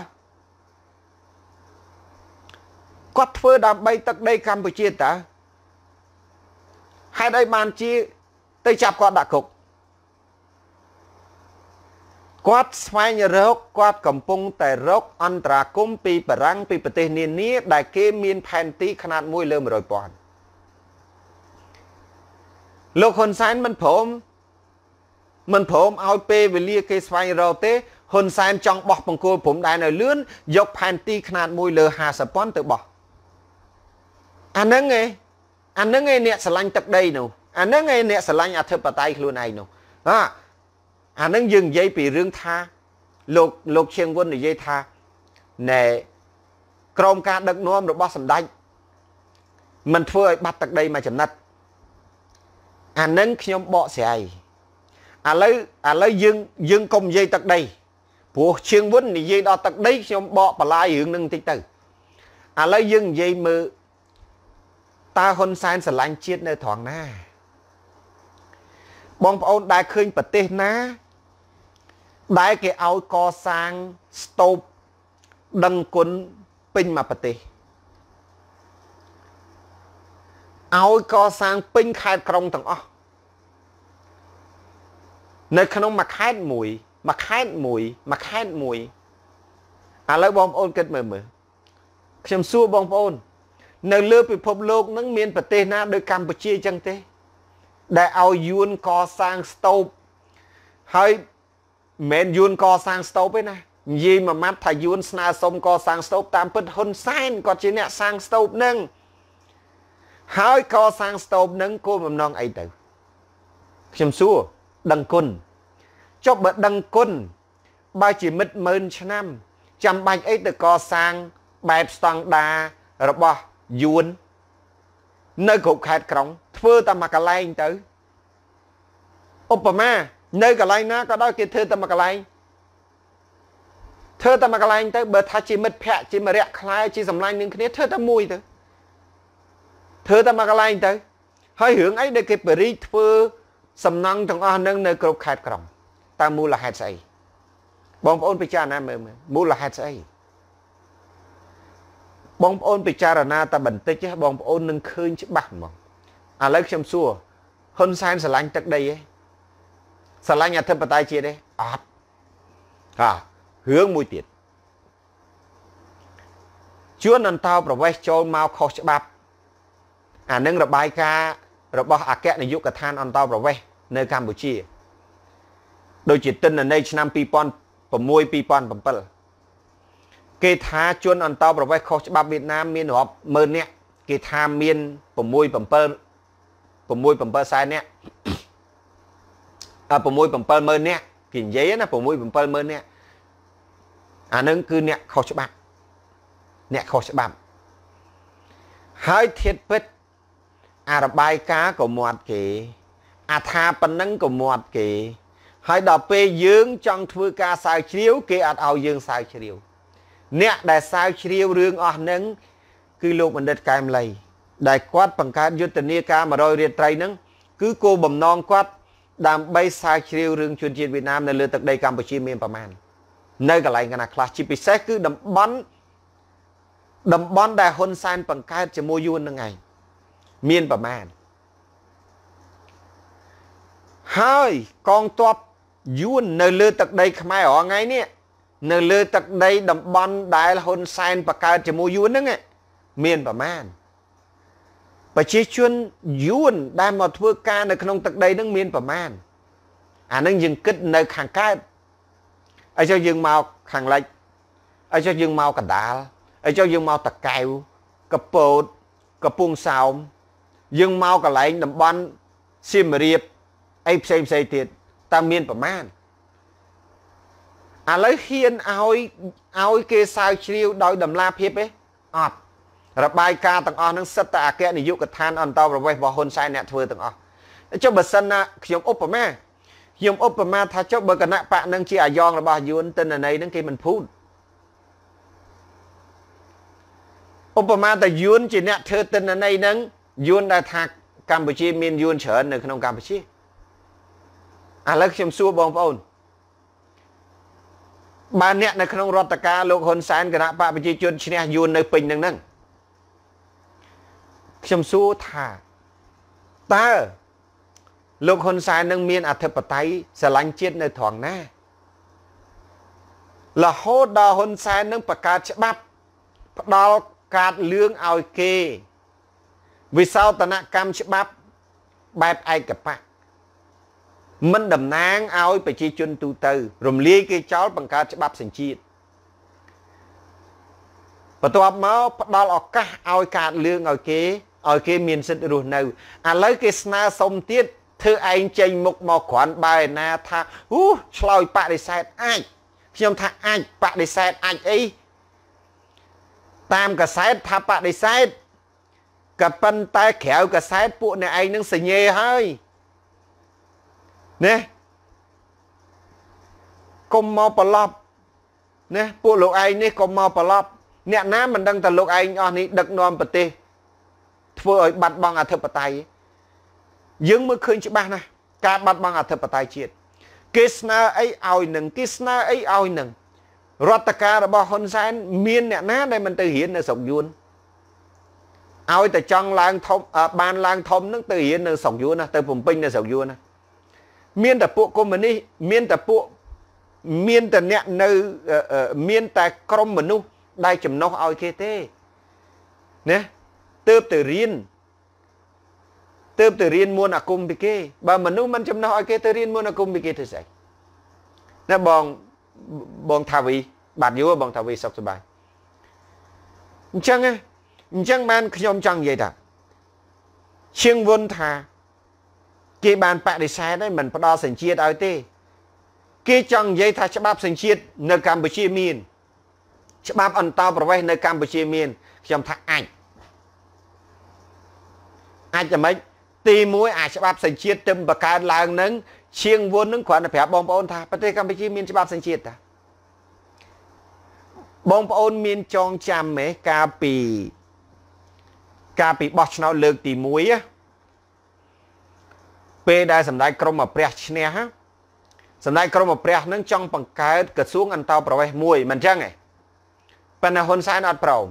គាត់ធ្វើដើម្បីទឹកដីកម្ពុជាតាហេតុអីបានជាទៅចាប់គាត់ដាក់គុកគាត់ស្វែងរកគាត់កំពុងតែរកអន្តរាគមន៍ពីបារាំងពីប្រទេសនានាដែលគេមានផែនទីຂະຫນាត1 លើ 100,000លោកហ៊ុនសែនមិនព្រមឲ្យពេលវេលាគេស្វែងរកទេហ៊ុនសែនចង់បោះបង្គោលព្រំដែនឲ្យលឿនយកផែនទីຂະຫນាត1 លើ 50,000ទៅបោះអាហ្នឹងឯងអ្នកស្រឡាញ់ទឹកដីនោះអាហ្នឹងឯងអ្នកស្រឡាញ់អធិបតេយ្យខ្លួនឯងនោះអាហ្នឹងយើងនិយាយពីរឿងថាលោកឈៀងវុននិយាយថាណែក្រមការដឹកនាំរបស់សម្ដេចមិនធ្វើឲ្យបាត់ទឹកដីមួយចំណិតអាហ្នឹងខ្ញុំបកស្រាយឥឡូវយើងកុំនិយាយទឹកដីព្រោះឈៀងវុននិយាយដល់ទឹកដីខ្ញុំបកបន្លាយរឿងហ្នឹងបន្តិចទៅឥឡូវយើងនិយាយមើលតើហ៊ុនសែនស្រឡាញ់ជាតិនៅត្រង់ណាបងប្អូនដែលឃើញប្រទេសណាដែលគេឲ្យកសាងស្ទូបដឹងគុណពេញមួយប្រទេសឲ្យកសាងពេញខេត្តក្រុងទាំងអស់នៅក្នុងមួយខេត្តមួយឥឡូវបងប្អូនគិតមើលខ្ញុំសួរបងប្អូននៅលើពិភពលោកនឹងមានប្រទេសណាដូចកម្ពុជាអញ្ចឹងទេដែលឲ្យយួនកសាងស្ទូបហើយមិនមែនយួនកសាងស្ទូបទេណានិយាយមួយម៉ាត់ថាយួនស្នើសុំកសាងស្ទូបតាមពិតហ៊ុនសែនគាត់ជាអ្នកសាងស្ទូបនឹងហើយកសាងស្ទូបនឹងគោលបំណងអីទៅខ្ញុំសួរដឹងគុណចុះបើដឹងគុណបើជាមិត្តម៉ឺនឆ្នាំចាំបាច់អីទៅកសាងបែបស្តង់ដាររបស់យួននៅគ្រប់ខេត្តក្រុងធ្វើតែមួយកន្លែងទៅឧបមានៅកន្លែងណាក៏ដោយគេធ្វើតែមួយកន្លែងទៅបើថាជាមិត្តភ័ក្តិជាមរៈខ្លែជាសម្លាញ់នឹងគ្នាធ្វើតែមួយទៅធ្វើតែមួយកន្លែងទៅហើយរឿងអីដែលគេបរិយធ្វើសំណង់ទាំងអស់នឹងនៅគ្រប់ខេត្តក្រុងតើមូលហេតុស្អីបងប្អូនពិចារណាមើលមូលហេតុស្អីបងប្អូនពិចារណាតែបន្តិចបងប្អូននឹងឃើញច្បាស់ហ្មងឥឡូវខ្ញុំសួរហ៊ុនសែនស្រឡាញ់ទឹកដីទេស្រឡាញ់អធិបតេយ្យជាតិទេអត់រឿងមួយទៀតជួនអន្តោប្រវេសន៍ចូលមកខុសច្បាប់អានឹងរបាយការណ៍របស់អគ្គនាយកដ្ឋានអន្តោប្រវេសន៍នៅកម្ពុជាដូចជាទិន្នន័យឆ្នាំ2006 2007 គេថាជនអន្តរប្រវេសន៍ខុសច្បាប់វៀតណាមមានរាប់ម៉ឺននាក់គេថាមាន6 7 6 7សែននាក់6 7ម៉ឺននាក់គេនិយាយណា6 7ម៉ឺននាក់អានឹងគឺអ្នកខុសច្បាប់អ្នកខុសច្បាប់ហើយធៀបពិតអារបាយការណ៍ក៏មាត់គេអាថាប៉ុណ្ណឹងក៏មាត់គេហើយដល់ពេលយើងចង់ធ្វើការស្រាវជ្រាវគេអត់ឲ្យយើងស្រាវជ្រាវអ្នកដែលស្រាវជ្រាវរឿងអស់ហ្នឹងគឺលោកបណ្ឌិតកែមលីដែលគាត់បង្កើតយុទ្ធនាការ100រាត្រីហ្នឹងគឺគោលបំណងគាត់ដើម្បីស្រាវជ្រាវរឿងជនជាតិវៀតណាមនៅលើទឹកដីកម្ពុជាមានប្រមាណនៅកន្លែងកណាខ្លះជាពិសេសគឺតំបន់ដែលហ៊ុនសែនបង្កើតជាមួយយួនហ្នឹងឯងមានប្រមាណហើយកងទ័ពយួននៅលើទឹកដីខ្មែររាល់ថ្ងៃនេះនៅលើទឹកដីតំបន់ដែលហ៊ុនសែនបង្កើតជាមួយយួនហ្នឹងមានប្រមាណប្រជាជនយួនដែលមកធ្វើការនៅក្នុងទឹកដីហ្នឹងមានប្រមាណអាហ្នឹងយើងគិតនៅខាងកើតហើយចុះយើងមកខាងលិចហើយចុះយើងមកកណ្ដាលហើយចុះយើងមកតកែវកពតកំពង់សោមយើងមកកន្លែងតំបន់សៀមរាបអីផ្សេងទៀតតើមានប្រមាណឥឡូវហ៊ានឲ្យគេស្រាវជ្រាវដោយតម្លាភាពទេអត់របាយការណ៍ទាំងអស់ហ្នឹងសិតតែអគ្គនាយកដ្ឋានអន្តរប្រវេសន៍របស់ហ៊ុនសែនអ្នកធ្វើទាំងអស់ចុះបើសិនណាខ្ញុំឧបមាថាចុះបើគណៈបកនឹងជាអាយ៉ងរបស់យួនទិន្នន័យហ្នឹងគេមិនភូតឧបមាតែយួនជាអ្នកធ្វើទិន្នន័យហ្នឹងយួនដែលថាកម្ពុជាមានយួនច្រើននៅក្នុងកម្ពុជាឥឡូវខ្ញុំសួរបងប្អូនបើអ្នកនៅក្នុងរដ្ឋការលោកហ៊ុនសែនគណៈបកប្រជាជនឈ្នះយួននៅពេញហ្នឹងខ្ញុំសួរថាតើលោកហ៊ុនសែននឹងមានអធិបតេយ្យស្រឡាញ់ជាតិនៅត្រង់ណារហូតដល់ហ៊ុនសែននឹងបង្កើតច្បាប់ផ្ដាល់កាតលឿងឲ្យគេវិសោធនកម្មច្បាប់បែបឯកបកមិនតំណាងឲ្យប្រជាជនទូទៅរំលាយគេចោលបង្កើតច្បាប់សញ្ជាតិបន្ទាប់មកផ្ដល់ឱកាសឲ្យកាតលឿងឲ្យគេមានសិទ្ធិរស់នៅឥឡូវគេស្នើសុំទៀតធ្វើឯងចេញមុខមកគ្រាន់បើណាថាឆ្លើយបដិសេធអាចខ្ញុំថាអាចបដិសេធអាចអីតាមកសែតថាបដិសេធក៏ប៉ុន្តែក្រៅកសែតពួកអ្នកឯងនឹងសញ្ញេហើយណាកុំមកប្រឡប់ណាពួកលោកឯងនេះកុំមកប្រឡប់អ្នកណាមិនដឹងតែលោកឯងអស់នេះដឹកនាំប្រទេសធ្វើឲ្យបាត់បង់អធិបតេយ្យយើងមើលឃើញច្បាស់ណាស់ការបាត់បង់អធិបតេយ្យជាតិគេស្នើអីឲ្យនឹងរដ្ឋការរបស់ហ៊ុនសែនមានអ្នកណាដែលមិនទៅរៀននៅស្រុកយួនឲ្យតែចង់ឡើងធំបានឡើងធំនឹងទៅរៀននៅស្រុកយួនណាទៅបំពេញនៅស្រុកយួនណាមានតែពួកកុម្មុយនីសមានតែអ្នកនៅមានតែក្រុមមនុស្សដែលចំណុះឲ្យគេទេណាទើបទៅរៀនមន្តអាគមពីគេបើមនុស្សមិនចំណុះឲ្យគេទៅរៀនមន្តអាគមពីគេធ្វើស្អីណាបងថាវីបាទយូរបងថាវីសុខសប្បាយអញ្ចឹងបានខ្ញុំចង់និយាយថាជាងវុនថាគេបានបដិសេធហើយមិនផ្ដល់សញ្ជាតិឲ្យទេគេចង់និយាយថាច្បាប់សញ្ជាតិនៅកម្ពុជាមានច្បាប់អន្តរប្រវេសន៍នៅកម្ពុជាមានខ្ញុំថាអាចតែម៉េចទី1អាច្បាប់សញ្ជាតិទៅបង្កើតឡើងនឹងជាងវុននឹងគ្រាន់តែប្រាប់បងប្អូនថាប្រទេសកម្ពុជាមានច្បាប់សញ្ជាតិតាបងប្អូនមានចងចាំទេកាលពីបោះឆ្នោតលើកទី1ពេលដែលសម្ដេចក្រមព្រះឈ្នះសម្ដេចក្រមព្រះនឹងចង់បង្កើតក្រសួងអន្តរប្រវេសន៍មួយមិនចឹងទេប៉ុន្តែហ៊ុនសែនអត់ព្រម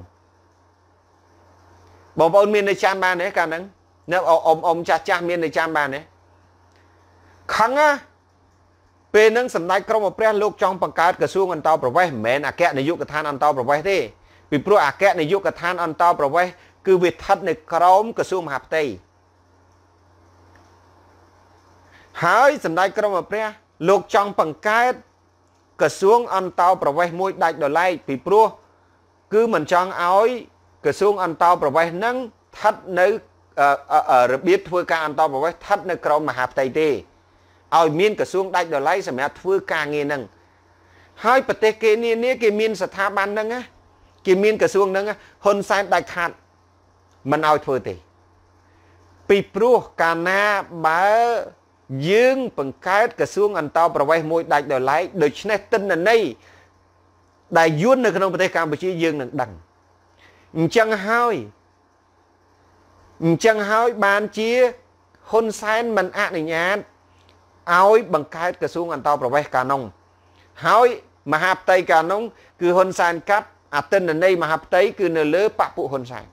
បងប្អូនមាននៅចាំបានទេកាលហ្នឹងនៅអ៊ំចាស់មាននៅចាំបានទេខឹងណាពេលហ្នឹងសម្ដេចក្រមព្រះលោកចង់បង្កើតក្រសួងអន្តរប្រវេសន៍មិនមែនអគ្គនាយកដ្ឋានអន្តរប្រវេសន៍ទេពីព្រោះអគ្គនាយកដ្ឋានអន្តរប្រវេសន៍គឺវាស្ថិតនៅក្រោមក្រសួងមហាផ្ទៃហើយសម្ដេចក្រមព្រះលោកចង់បង្កើតក្រសួងអន្តរប្រវេសន៍មួយដាច់ដោយឡែកពីព្រោះ cứ mình chọn ối cái xuống ăn tàu bảo vệ nâng thắt nơi rồi biết thưa ca ăn tàu bảo vệ thắt nơi cầu mà hạp tay tê ôi miên cái xuống đạch đồ lấy xem mẹ thưa ca nghe nâng hai bật tê kê nia cái miên sát tha ban nâng á cái miên cái xuống nâng á hôn sai đạch hạt mình ôi thưa tê pi pru ca na bá dương bằng cái xuống ăn tàu bảo vệ môi đạch đồ lấy được này tin là này đại duyên nơi trongประเทศ Campuchia យើងនឹងដឹងអញ្ចឹងហើយបានជាហ៊ុនសែនមិនអនុញ្ញាតឲ្យបង្កើតក្រសួងអន្តរប្រវេសន៍កានុងហើយមហាផ្ទៃកានុងគឺហ៊ុនសែនកាត់អតិន្នន័យមហាផ្ទៃគឺនៅលើបពុហ៊ុនសែន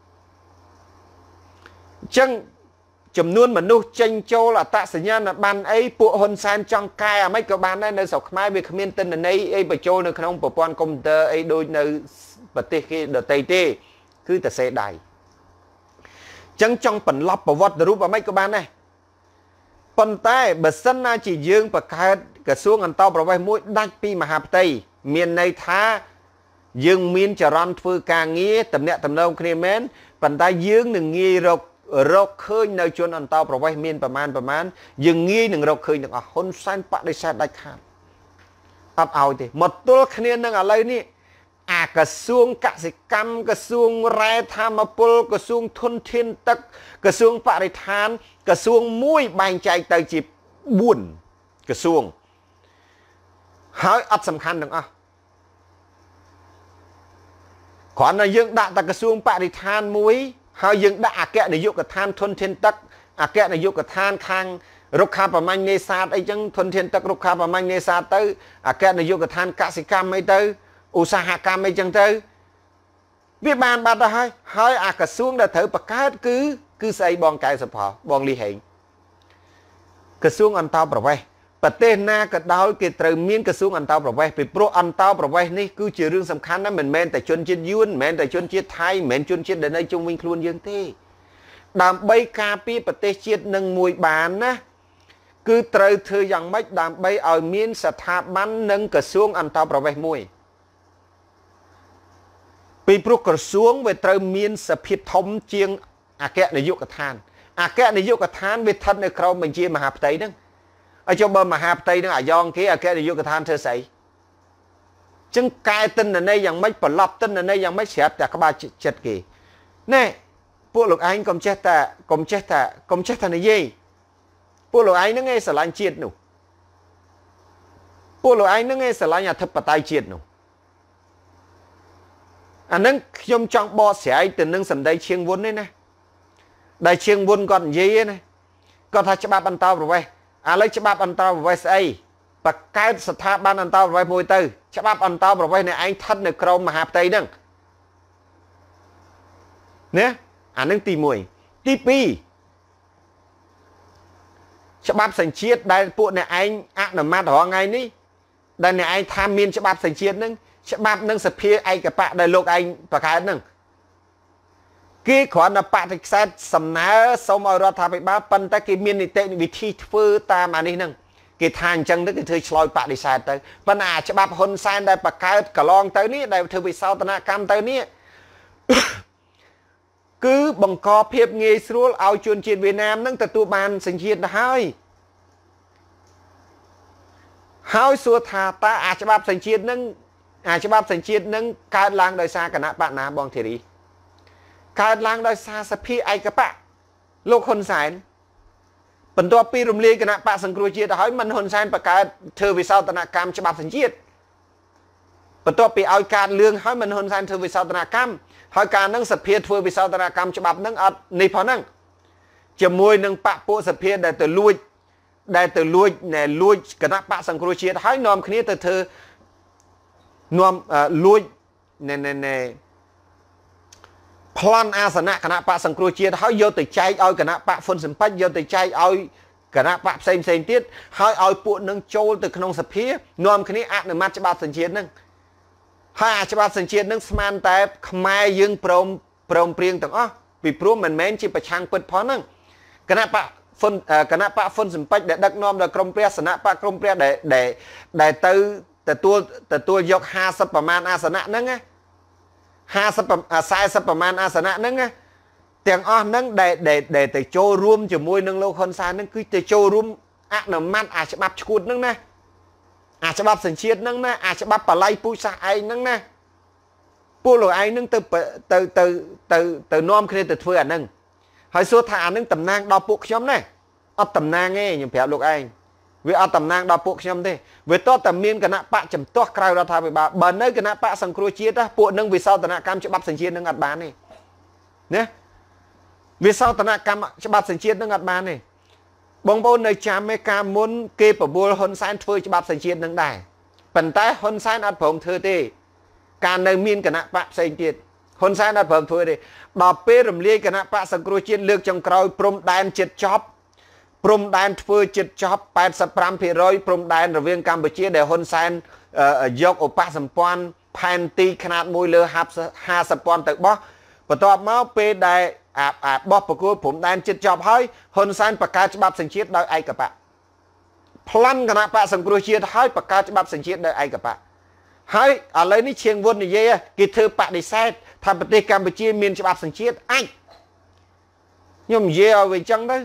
អញ្ចឹងចំនួនមនុស្សចេញចូលអត្តសញ្ញាណប័ណ្ណអីពួកហ៊ុនសែនចង់កែអាម៉េចក៏បានដែរនៅស្រុកខ្មែរវាគ្មានទិន្នន័យអីបញ្ចូលនៅក្នុងប្រព័ន្ធកុំព្យូទ័រអីដូចនៅប្រទេសគេដទៃទេគឺតែសេដៃអញ្ចឹងចង់បន្លប់ប្រវត្តិរូបអាម៉េចក៏បានដែរប៉ុន្តែបើសិនណាជាយើងបង្កើតក្រសួងអន្តរប្រវេសន៍មួយដាច់ពីមហាផ្ទៃមានន័យថាយើងមានចរន្តធ្វើការងារតំណាក់តំណងគ្នាមែនប៉ុន្តែយើងនឹងងាយរកឃើញនៅជនអន្តរប្រវេសន៍មានប្រមាណយើងងាយនឹងរកឃើញទាំងអស់ហ៊ុនសែនបដិសេធដាច់ខាតអត់ឲ្យទេមកទល់គ្នានឹងឥឡូវនេះអាក្រសួងកសិកម្មក្រសួងរ៉ែធម្មពលក្រសួងធនធានទឹកក្រសួងបរិស្ថានក្រសួងមួយបែងចែកទៅជា4ក្រសួងហើយអត់សំខាន់ទាំងអស់គ្រាន់តែយើងដាក់តែក្រសួងបរិស្ថានមួយហើយយើងដាក់អគ្គនាយកដ្ឋានធនធានទឹកអគ្គនាយកដ្ឋានខាងរុក្ខាប្រមាញ់នេសាទអីចឹងធនធានទឹករុក្ខាប្រមាញ់នេសាទទៅអគ្គនាយកដ្ឋានកសិកម្មអីទៅឧស្សាហកម្មអីចឹងទៅវាបានបាត់ទៅហើយអាក្រសួងដែលត្រូវបង្កើតគឺស្អីបងកែសុផលបងលីហេងក្រសួងអន្តរប្រវេសន៍ប្រទេសណាក៏ដោយគេត្រូវមានក្រសួងអន្តរប្រវេសន៍ពីព្រោះអន្តរប្រវេសន៍នេះគឺជារឿងសំខាន់ណាស់មិនមែនតែជនជាតិយួនមិនមែនតែជនជាតិថៃមិនមែនជនជាតិដែលនៅជុំវិញខ្លួនយើងទេដើម្បីការពារប្រទេសជាតិនឹងមួយបានណាគឺត្រូវធ្វើយ៉ាងម៉េចដើម្បីឲ្យមានស្ថាប័ននិងក្រសួងអន្តរប្រវេសន៍មួយពីព្រោះក្រសួងវាត្រូវមានសភាពធំជាងអគ្គនាយកដ្ឋានអគ្គនាយកដ្ឋានវាស្ថិតនៅក្រោមបញ្ជាមហាផ្ទៃហ្នឹងឲ្យចុះបើមហាផ្ទៃនឹងអាយ៉ងគេអគ្គនាយកដ្ឋានធ្វើស្អីចឹងកែទិន្នន័យយ៉ាងម៉េចប្រឡប់ទិន្នន័យយ៉ាងម៉េចស្រាប់តែក្បាលចិត្តគេណែពួកលោកឯងកុំចេះតែនិយាយពួកលោកឯងហ្នឹងឯងស្រឡាញ់ជាតិនោះពួកលោកឯងហ្នឹងឯងស្រឡាញ់អធិបតេយ្យជាតិនោះអាហ្នឹងខ្ញុំចង់បកស្រាយទៅនឹងសម្ដីឈៀងវុននេះណាដែលឈៀងវុនគាត់និយាយណាគាត់ថាច្បាប់អន្តរប្រវេសន៍ឥឡូវច្បាប់អន្តរប្រវេសន៍ស្អីបកកើតស្ថាប័នអន្តរប្រវេសន៍មួយទៅច្បាប់អន្តរប្រវេសន៍នៃឯងស្ថិតនៅក្រោមមហាផ្ទៃហ្នឹងណាអានឹងទី1ទី2ច្បាប់សញ្ជាតិដែលពួកអ្នកឯងអនុម័តរងថ្ងៃនេះដែលអ្នកឯងថាមានច្បាប់សញ្ជាតិហ្នឹងច្បាប់នឹងសភាឯកបៈដែលលោកឯងបង្កើតហ្នឹងគេគ្រាន់តែបដិសេធសំណើសូមឲ្យរដ្ឋាភិបាលប៉ុន្តែគេមាននីតិវិធីធ្វើតាមអានេះហ្នឹងគេថាអញ្ចឹងទៅគេធ្វើឆ្លើយបដិសេធទៅប៉ុន្តែអាច្បាប់ហ៊ុនសែនដែលបង្កើតកន្លងទៅនេះដែលធ្វើវិសោធនកម្មទៅនេះគឺបង្កភាពងាយស្រួលឲ្យជនជាតិវៀតណាមហ្នឹងទទួលបានសញ្ជាតិទៅហើយសួរថាតើអាច្បាប់សញ្ជាតិហ្នឹងកើតឡើងដោយសារគណៈបកណាបងធីរីកើតឡើងដោយសារសភាឯកបៈលោកហ៊ុនសែនបន្ទាប់ពីរំលាយគណៈបកសង្គ្រោះជាតិទៅហើយមិនហ៊ុនសែនបង្កើតធ្វើវិសោធនកម្មច្បាប់សញ្ជាតិបន្ទាប់ពីឲ្យការលឿងហើយមិនហ៊ុនសែនធ្វើវិសោធនកម្មហើយការនឹងសភាធ្វើវិសោធនកម្មច្បាប់នឹងអត់នេះផងហ្នឹងជាមួយនឹងបកពួកសភាដែលទៅលួចគណៈបកសង្គ្រោះជាតិហើយនាំគ្នាទៅធ្វើនាំលួចប្លន់អាសនៈគណៈបកសង្គ្រោះជាតិហើយយកទៅចែកឲ្យគណៈបកហ៊ុនស៊ិនប៉ិចយកទៅចែកឲ្យគណៈបកផ្សេងទៀតហើយឲ្យពួកនឹងចូលទៅក្នុងសភានាំគ្នាអនុម័តច្បាប់សញ្ជាតិហ្នឹងហើយអាច្បាប់សញ្ជាតិហ្នឹងស្មានតែខ្មែរយើងព្រមព្រៀងទាំងអស់ពីព្រោះមិនមែនជាប្រឆាំងពិតផងហ្នឹងគណៈបកហ៊ុនស៊ិនប៉ិចដែលដឹកនាំដោយក្រមព្រះសនៈបកក្រមព្រះដែលទៅទទួលយក50ប្រមាណអាសនៈហ្នឹងណា 40ប្រមាណអាសនៈហ្នឹងទាំងអស់ហ្នឹងដែលទៅចូលរួមជាមួយនឹងលោកហ៊ុនសែនហ្នឹងគឺទៅចូលរួមអនុម័តអាច្បាប់ឈួតហ្នឹងណាអាច្បាប់សញ្ជាតិហ្នឹងណាអាច្បាប់បល័យពូជសាសឯងហ្នឹងណាពួកលោកឯងហ្នឹងទៅនាំគ្នាទៅធ្វើអាហ្នឹងហើយសួរថាអាហ្នឹងតំណាងដល់ពួកខ្ញុំណាអត់តំណាងទេខ្ញុំប្រាប់លោកឯងវាអត់តំណាងដល់ពួកខ្ញុំទេវាតើតែមានគណៈបកចំទាស់ក្រៅរដ្ឋាភិបាលបើនៅគណៈបកសង្គ្រោះជាតិពួកនឹងវិសោធនកម្មច្បាប់សញ្ជាតិនឹងអត់បានទេណាវិសោធនកម្មច្បាប់សញ្ជាតិនឹងអត់បានទេបងប្អូននៅចាំឯការមុនគេបបួលហ៊ុនសែនធ្វើច្បាប់សញ្ជាតិនឹងដែរប៉ុន្តែហ៊ុនសែនអត់ព្រមធ្វើទេការនៅមានគណៈបកផ្សេងទៀតហ៊ុនសែនអត់ព្រមធ្វើទេដល់ពេលរំលាយគណៈបកសង្គ្រោះជាតិលើកចុងក្រោយព្រំដែនចិត្តចប់ព្រំដែនធ្វើចិត្តចប់ 85% ព្រំដែនរវាងកម្ពុជាដែលហ៊ុនសែនយកឧបសម្ព័ន្ធផែនទីខ្នាត1លើ50ពាន់ទៅបោះបន្ទាប់មកពេលដែលបោះប្រគល់ព្រំដែនចិត្តចប់ហើយហ៊ុនសែនបង្កើតច្បាប់សញ្ជាតិដោយឯកបកប្លន់គណៈបកសង្គ្រោះជាតិហើយបង្កើតច្បាប់សញ្ជាតិដោយឯកបកហើយឥឡូវនេះឈៀងវុននិយាយគេធ្វើបដិសេធថាប្រទេសកម្ពុជាមានច្បាប់សញ្ជាតិអាចខ្ញុំនិយាយឲ្យវាអញ្ចឹងទៅ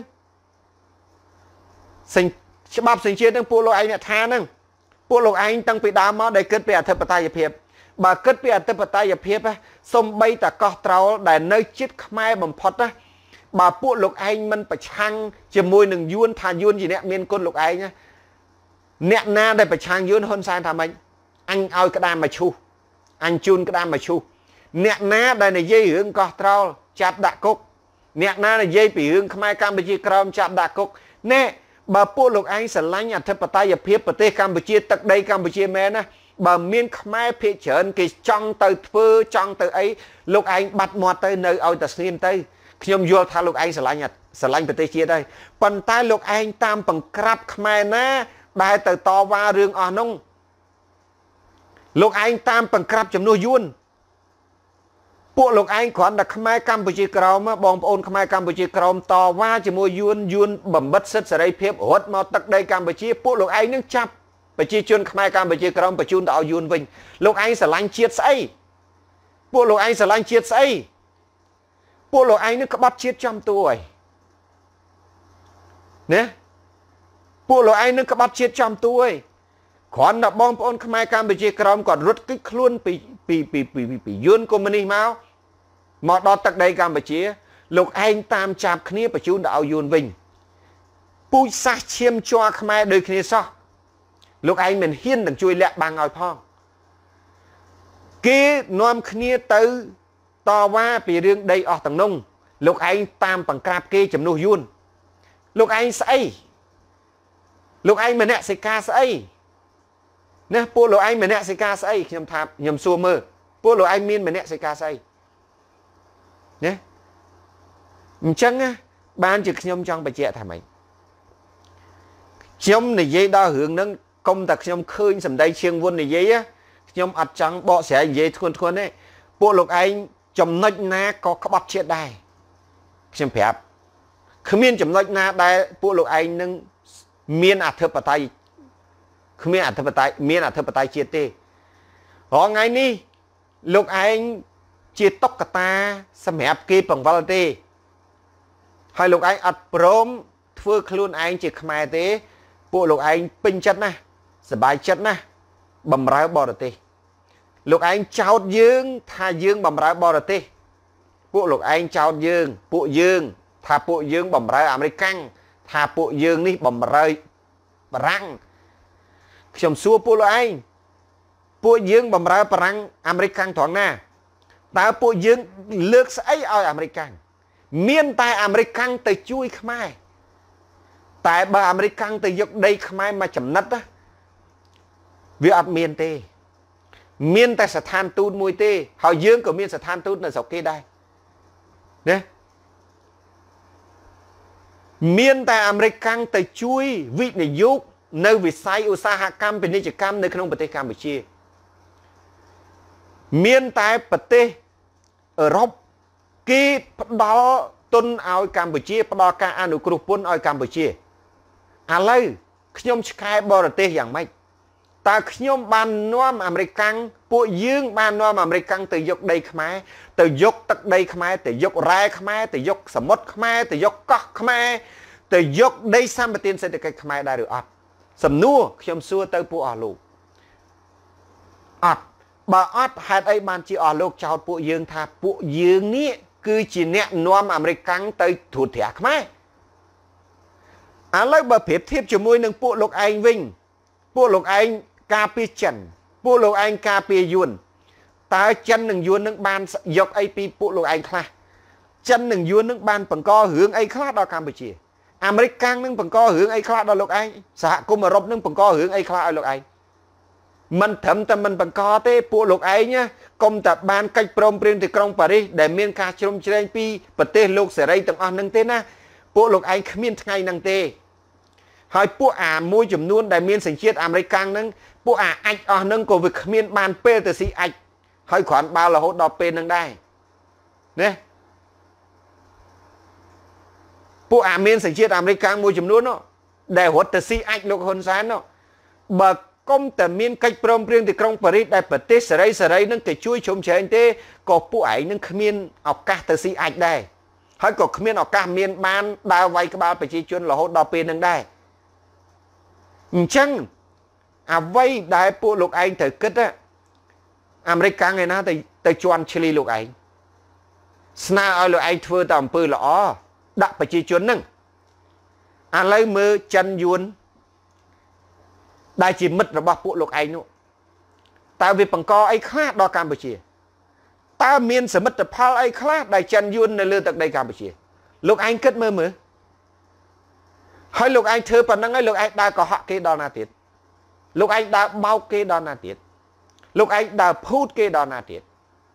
ច្បាប់សញ្ជាតិនឹងពួកលោកឯងអ្នកថាហ្នឹងពួកលោកឯងតាំងពីដើមមកដែលគិតពីអធិបតេយ្យភាពបើគិតពីអធិបតេយ្យភាពសំបីតកោះត្រោលដែលនៅជិតខ្មែរបំផុតបើពួកលោកឯងមិនប្រឆាំងជាមួយនឹងយួនថាយួនជាអ្នកមានគុណលោកឯងអ្នកណាដែលប្រឆាំងយួនហ៊ុនសែនថាម៉េចអញឲ្យក្តាមមកឈូសអញជូនក្តាមមកឈូសអ្នកណាដែលនិយាយរឿងកោះត្រោលចាប់ដាក់គុកអ្នកណានិយាយពីរឿងខ្មែរកម្ពុជាក្រោមចាប់ដាក់គុកណែបើពួកលោកឯងស្រឡាញ់អធិបតេយ្យភាពប្រទេសកម្ពុជាទឹកដីកម្ពុជាមែនណាបើមានខ្មែរភាគច្រើនគេចង់ទៅធ្វើចង់ទៅអីលោកឯងបាត់មាត់ទៅនៅឲ្យតែស្ងៀមទៅខ្ញុំយល់ថាលោកឯងស្រឡាញ់ប្រទេសជាតិហើយប៉ុន្តែលោកឯងតាមបង្ក្រាបខ្មែរណាដែលទៅតវ៉ារឿងអស់នោះលោកឯងតាមបង្ក្រាបចំនួនយួនពួកលោកឯងគ្រាន់តែខ្មែរកម្ពុជាក្រោមបងប្អូនខ្មែរកម្ពុជាក្រោមតវ៉ាជាមួយយួនបំបិទសិទ្ធិសេរីភាពរត់មកទឹកដីកម្ពុជាពួកលោកឯងនឹងចាប់ប្រជាជនខ្មែរកម្ពុជាក្រោមបញ្ជូនទៅឲ្យយួនវិញលោកឯងស្រឡាញ់ជាតិស្អីពួកលោកឯងស្រឡាញ់ជាតិស្អីពួកលោកឯងនឹងក្បត់ជាតិចំទួហើយណាពួកលោកឯងនឹងក្បត់ជាតិចំទួហើយគ្រាន់តែបងប្អូនខ្មែរកម្ពុជាក្រោមគាត់រត់គេចខ្លួនពីយួនកុម្មុយនីសមកដល់ទឹកដីកម្ពុជាលោកឯងតាមចាប់គ្នាបញ្ជូនទៅឲ្យយួនវិញពូជសាសឈាមជ័រខ្មែរដូចគ្នាសោះលោកឯងមិនហ៊ាននឹងជួយលាក់បាំងឲ្យផងគេនាំគ្នាទៅតវ៉ាពីរឿងដីអស់ទាំងនោះលោកឯងតាមបង្ក្រាបគេជំនួសយួនលោកឯងស្អីលោកឯងមនសិការស្អីណាពួកលោកឯងមនសិការស្អីខ្ញុំថាខ្ញុំសួរមើលពួកលោកឯងមានមនសិការស្អីណាអញ្ចឹងបានជាខ្ញុំចង់បញ្ជាក់ថាម៉េចខ្ញុំនិយាយដល់រឿងហ្នឹងកុំតែខ្ញុំឃើញសម្ដីឈៀងវុននិយាយខ្ញុំអត់ចង់បកស្រាយនិយាយធ្ងន់ទេពួកលោកឯងចំណុចណាក៏ក្បត់ជាតិដែរខ្ញុំប្រាប់គ្មានចំណុចណាដែលពួកលោកឯងនឹងមានអធិបតេយ្យគ្មានអធិបតេយ្យមានអធិបតេយ្យជាតិទេរងថ្ងៃនេះលោកឯងជាតុក្កតាសម្រាប់គេបង្វិលទេហើយលោកឯងអត់ព្រមធ្វើខ្លួនឯងជាខ្មែរទេពួកលោកឯងពេញចិត្តណាស់សប្បាយចិត្តណាស់បំរើបរទេសលោកឯងចោទយើងថាយើងបំរើបរទេសពួកលោកឯងចោទយើងពួកយើងថាពួកយើងបំរើអាមេរិកថាពួកយើងនេះបំរើបារាំងខ្ញុំសួរពួកលោកឯងពួកយើងបំរើបារាំងអាមេរិកត្រង់ណាតើពួកយើងលើកស្អីឲ្យអាមេរិកមានតែអាមេរិកទៅជួយខ្មែរតែបើអាមេរិកទៅយកដីខ្មែរមកចំណិតវាអត់មានទេមានតែស្ថានទូតមួយទេហើយយើងក៏មានស្ថានទូតនៅស្រុកគេដែរណាមានតែអាមេរិកទៅជួយវិនិយោគនៅវិស័យឧស្សាហកម្មពាណិជ្ជកម្មនៅក្នុងប្រទេសកម្ពុជាមានតែប្រទេសអឺរ៉ុបគេផ្ដល់ទុនឲ្យកម្ពុជាផ្ដល់ការអនុគ្រោះពន្ធឲ្យកម្ពុជាឥឡូវខ្ញុំឆ្កែបរទេសយ៉ាងម៉េច ta nhóm ban noam American bộ dương ban noam American từ dục đây khmer từ dục tắc đây khmer từ dục rai khmer từ dục sầm mốt khmer từ dục cóc khmer từ dục đây sang tiền sẽ được cái khmer đã được ọt sầm nua nhóm xua tới bộ ở lục ọt bà ọt hai ấy ban chỉ ở lục chào bộ dương tha bộ dương ní cứ chỉ nẹt noam American tới thủ thẻ khmer lấy bà phép thiếp cho môi nâng bộ lục anh vinh bộ lục anh cà phê chân bộ lục anh cà phê yuan ta chân nâng yuan nâng ban dọc AP bộ lục anh khá chân nâng yuan nâng ban bằng co hướng ấy khá đó Campuchia American nâng bằng co hướng ấy khá đó lục anh xã công mà rộp nâng bằng co hướng ấy khá ở lục anh mình thầm tâm mình bằng co tế bộ lục anh nhá công tập ban cách prom priên từ trong Paris để miên ca trong trên pi bật tê lục sẽ đây tầng on nâng tên á bộ lục anh miên ngay nâng tê hỏiពួកអាមួយចំនួនដែលមានសញ្ជាតិអាមេរិកហ្នឹងពួកអាអាចអស់ហ្នឹងក៏វាគ្មានបានពេលទៅស៊ីអាចហើយគ្រាន់បើរហូតដល់ពេលហ្នឹងដែរណាពួកអាមានសញ្ជាតិអាមេរិកមួយចំនួននោះដែលរត់ទៅស៊ីអាចលោកហ៊ុនសែននោះបើគុំតែមានកិច្ចព្រមព្រៀងទីក្រុងប៉ារីសដែលប្រទេសសេរីហ្នឹងទៅជួយជុំជ្រែងទេក៏ពួកឯងនឹងគ្មានឱកាសទៅស៊ីអាចដែរហើយក៏គ្មានឱកាសមានបានដើរវាយក្បាលប្រជាជនរហូតដល់ពេលហ្នឹងដែរអញ្ចឹងអ្វីដែលពួកលោកឯងត្រូវគិតអាមេរិកឯណាទៅជន់ឈ្លីលោកឯងស្នើឲ្យលោកឯងធ្វើតែអំពើល្អដាក់ប្រជាជនហ្នឹងឥឡូវមើលចិនយួនដែលជាមិត្តរបស់ពួកលោកឯងនោះតើវាបង្កអីខ្លះដល់កម្ពុជាតើមានសមិទ្ធផលអីខ្លះដែលចិនយួននៅលើទឹកដីកម្ពុជាលោកឯងគិតមើលហើយលោកឯងធ្វើប៉ុណ្ណឹងហើយលោកឯងដើរកុហកគេដល់ណាទៀតលោកឯងដើរបោកគេដល់ណាទៀតលោកឯងដើរភូតគេដល់ណាទៀត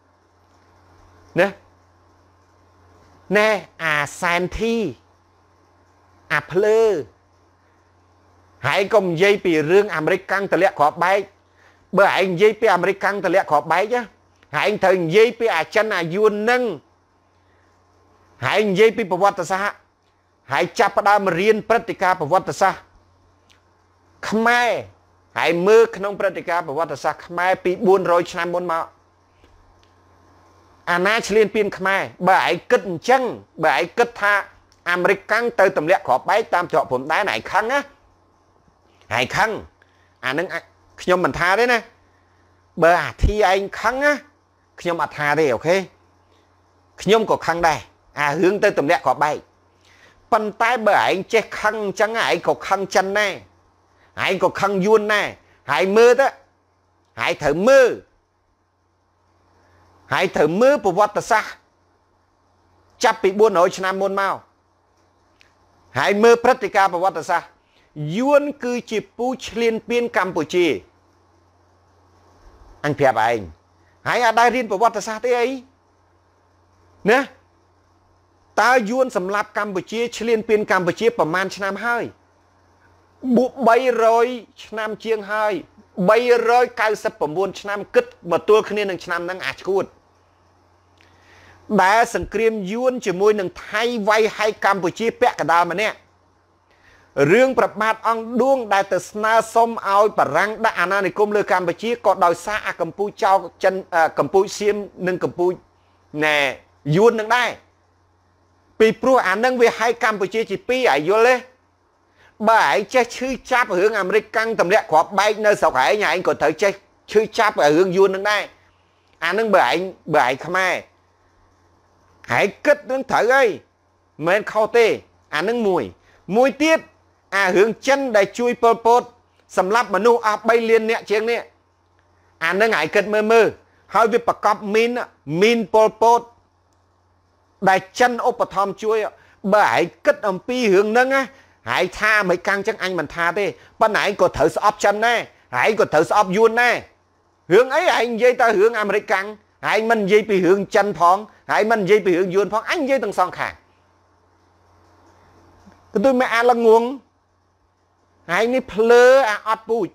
ណែអាសែនធីអាភ្លើហើយកុំនិយាយពីរឿងអាមេរិកកាំងតម្លាក់គ្រាប់បែកបើឯងនិយាយពីអាមេរិកកាំងតម្លាក់គ្រាប់បែកហើយឯងត្រូវនិយាយពីអាចិនអាយួននឹងហើយនិយាយពីប្រវត្តិសាស្ត្រហើយចាប់ផ្ដើមរៀនព្រឹត្តិការណ៍ប្រវត្តិសាស្ត្រខ្មែរហើយមើលក្នុងព្រឹត្តិការណ៍ប្រវត្តិសាស្ត្រខ្មែរពី400ឆ្នាំមុនមកអាណាឈ្លានពានខ្មែរបើឯងគិតអញ្ចឹងបើឯងគិតថាអាមេរិកកាំងទៅទម្លាក់គ្រាប់បែកតាមច្រកព្រំដែនឯងខឹងណាឯងខឹងអានឹងខ្ញុំមិនថាទេណាបើអាធីឯងខឹងណាខ្ញុំអត់ថាទេអូខេខ្ញុំក៏ខឹងដែរអារឿងទៅទម្លាក់គ្រាប់បែកប៉ុន្តែបើឯងចេះខឹងអញ្ចឹងឯងក៏ខឹងចិនដែរឯងក៏ខឹងយួនដែរហើយមើលទៅហើយត្រូវមើលប្រវត្តិសាស្ត្រចាប់ពី400ឆ្នាំមុនមកហើយមើលព្រឹត្តិការណ៍ប្រវត្តិសាស្ត្រយួនគឺជាពូឈ្លានពានកម្ពុជាអញប្រាប់ឯងហើយអត់ដែររៀនប្រវត្តិសាស្ត្រទេអីណាតើយួនសម្លាប់កម្ពុជាឈ្លានពានកម្ពុជាប្រមាណឆ្នាំហើយបួក300ឆ្នាំជាងហើយ399ឆ្នាំគិតមកទល់គ្នានឹងឆ្នាំហ្នឹងអាឈួតដែលសង្គ្រាមយួនជាមួយនឹងថៃវាយហែកកម្ពុជាពាក់កណ្ដាលម្នាក់រឿងប្របាទអង្គឌួងដែលទៅស្នើសុំឲ្យបារាំងដាក់អាណានិគមលើកម្ពុជាក៏ដោយសារអាកម្ពុជាចោលចិនកម្ពុជាសៀមនិងកម្ពុជាណែយួននឹងដែរពីព្រោះអានឹងវាហែកកម្ពុជាជាពីរអាយយល់ទេបើឯងចេះឈឺចាប់រឿងអាមេរិកកាំងទម្លាក់គ្រាប់បែកនៅស្រុកឯងក៏ត្រូវចេះឈឺចាប់រឿងយួននឹងដែរអានឹងបើឯងខ្មែរឯងគិតនឹងត្រូវហើយមិនមែនខុសទេអានឹងមួយទៀតអារឿងចិនដែលជួយប៉ុលពតសម្រាប់មនុស្សអស់3លានអ្នកជាងនេះអានឹងឯងគិតមើលហើយវាប្រកបមីនប៉ុលពតដែលចិនឧបត្ថម្ភជួយបើឯងគិតអំពីរឿងហ្នឹងណាហើយថាមិនកាំងចឹងអញមិនថាទេប៉ុន្តែឯងក៏ត្រូវស្អប់ចិនដែរឯងក៏ត្រូវស្អប់យួនដែររឿងអីឯងនិយាយតែរឿងអាមេរិកកាំងឯងមិននិយាយពីរឿងចិនផងហើយមិននិយាយពីរឿងយួនផងអញនិយាយទាំងសងខាងគឺទៅមកអាលងងឯងនេះភ្លើអាអត់ពូជ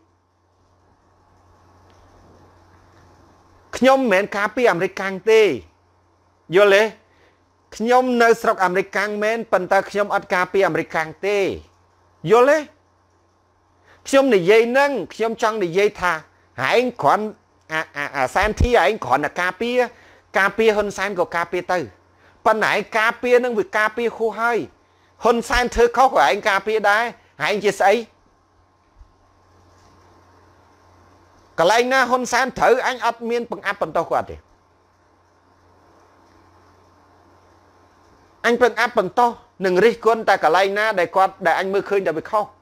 ខ្ញុំមិនមែនការពីអាមេរិកកាំងទេយល់ទេខ្ញុំនៅស្រុកអាមេរិកកាំងមែនប៉ុន្តែខ្ញុំអត់ការពីអាមេរិកកាំងទេយល់ទេខ្ញុំនិយាយនឹងខ្ញុំចង់និយាយថាឯងគ្រាន់សែនធីឯងគ្រាន់តែការពារហ៊ុនសែនក៏ការពារទៅប៉ុន្តែឯងការពារនឹងវាការពារខុសហើយហ៊ុនសែនធ្វើខុសក៏ឯងការពារដែរឯងជាស្អីកន្លែងណាហ៊ុនសែនត្រូវអញអត់មានបង្អាប់បន្តោសគាត់ទេអញបង្អាប់បន្តោសនឹងរិះគន់តែកន្លែងណាដែលអញមើលឃើញតែវាខុស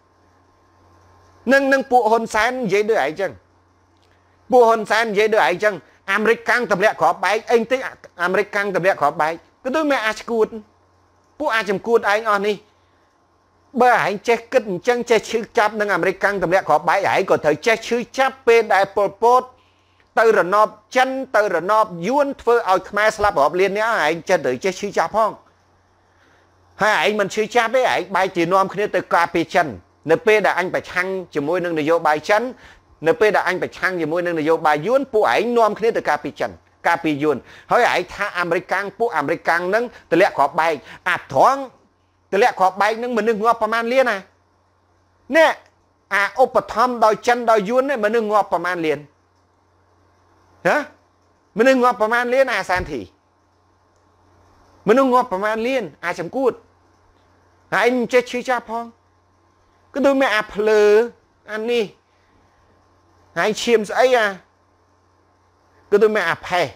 នឹងពួកហ៊ុនសែននិយាយដូចឯងចឹងពួកហ៊ុនសែននិយាយដូចឯងចឹងអាមេរិកកាំងទម្លាក់គ្រាប់បែកអីតិចអាមេរិកកាំងទម្លាក់គ្រាប់បែកគឺដូចមានអាចឈួតពួកអាចចំគួតឯងអស់នេះបើឯងចេះគិតអញ្ចឹងចេះឈឺចាប់នឹងអាមេរិកកាំងទម្លាក់គ្រាប់បែកឯងក៏ត្រូវចេះឈឺចាប់ពេលដែលប៉ុលពតទៅរណបចិនទៅរណបយួនធ្វើឲ្យខ្មែរស្លាប់រាប់លាននេះឯងចេះទៅចេះឈឺចាប់ផងហើយឯងមិនឈឺចាប់ទេឯងបែរជានាំគ្នាទៅការពារចិននៅពេលដែលអញប្រឆាំងជាមួយនឹងនយោបាយចិននៅពេលដែលអញប្រឆាំងជាមួយនឹងនយោបាយយួនពួកឯងនាំគ្នាទៅការពារចិនការពារយួនហើយឯងថាអាមេរិកកាំងពួកអាមេរិកកាំងនឹងទម្លាក់គ្រាប់បែកអាត្រង់ទម្លាក់គ្រាប់បែកនឹងមនុស្សងាប់ប្រមាណលានណានេះអាឧបត្ថម្ភដោយចិនដោយយួននេះមនុស្សងាប់ប្រមាណលានហ៎មនុស្សងាប់ប្រមាណលានអាសានធីមនុស្សងាប់ប្រមាណលានអាចចំគួតហើយមិនចេះឈឺចាប់ផងគឺដូចមានអាភ្លើអានេះហើយឈាមស្អីគឺដូចមានអាផេះ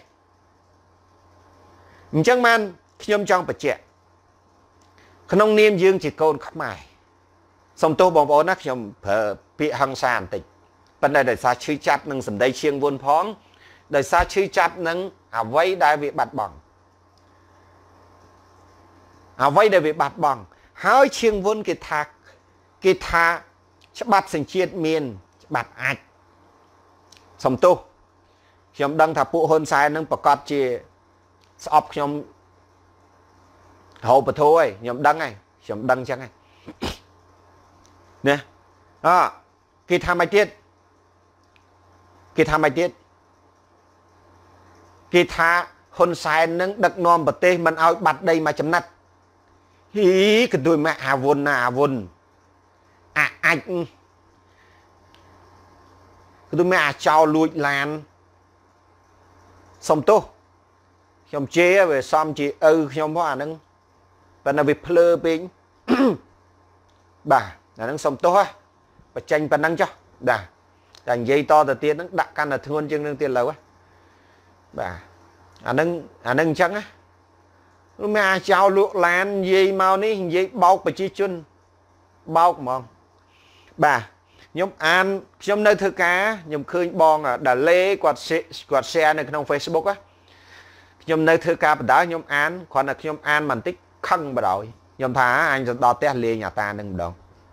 អញ្ចឹងបានខ្ញុំចង់បញ្ជាក់ក្នុងនាមយើងជាកូនខ្មែរសូមទោសបងប្អូនណាខ្ញុំប្រើពាក្យហិង្សាបន្តិចប៉ុន្តែដោយសារឈឺចាប់នឹងសម្ដីឈៀងវុនផងដោយសារឈឺចាប់នឹងអ្វីដែលវាបាត់បង់ហើយឈៀងវុនគេថាច្បាប់សញ្ជាតិមានច្បាប់អាចសំទោសខ្ញុំដឹងថាពួកហ៊ុនសែននឹងប្រកាសជាស្អប់ខ្ញុំហៅបធោឯងខ្ញុំដឹងហើយខ្ញុំដឹងចឹងហើយណាគេថាម៉េចទៀតគេថាហ៊ុនសែននឹងដឹកនាំប្រទេសមិនឲ្យបាត់ដីមួយចំណិតហ៊ីក៏ដូចមកអាវុនអាចគឺដូចមកអាចោលលួចឡានសំទោសខ្ញុំជេរវាសំជាឪខ្ញុំផងអាហ្នឹងប៉ុន្តែវាភ្លើពេកបាទអាហ្នឹងសំទោសហ៎បញ្ចេញប៉ុណ្ណឹងចុះបាទតែនិយាយតទៅទៀតហ្នឹងដាក់កាន់តែធ្ងន់ជាងនឹងទៀតលើបាទអាហ្នឹងអញ្ចឹងណាមានអាចោលលក់ឡាននិយាយមកនេះនិយាយបោកប្រជាជនបោកហ្មងបាទខ្ញុំនៅធ្វើការខ្ញុំឃើញបងដាឡេគាត់ share នៅក្នុង Facebook ខ្ញុំនៅធ្វើការបដៅខ្ញុំអានគ្រាន់តែខ្ញុំអានបន្តិចខឹងបដ ாய் ខ្ញុំថាអញទៅដល់ផ្ទះលេងអាតានឹងម្ដង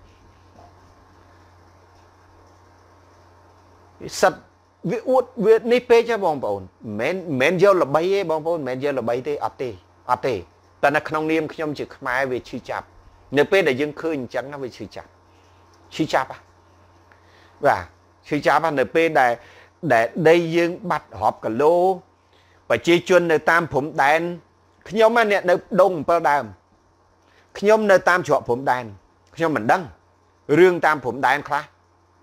សិតវាអួតវានេះពេកហ៎បងប្អូនមិនយកល្បីទេបងប្អូនមិនយកល្បីទេអត់ទេតែនៅក្នុងនាមខ្ញុំជាខ្មែរវាឈឺចាប់នៅពេលដែលយើងឃើញអញ្ចឹងវាឈឺចាប់បាទឈឺចាប់នៅពេលដែលដីយើងបាត់រាប់គីឡូប្រជាជននៅតាមព្រំដែនខ្ញុំអ្នកនៅដង7ដើមខ្ញុំនៅតាមច្រកព្រំដែនខ្ញុំមិនដឹងរឿងតាមព្រំដែនខ្លះ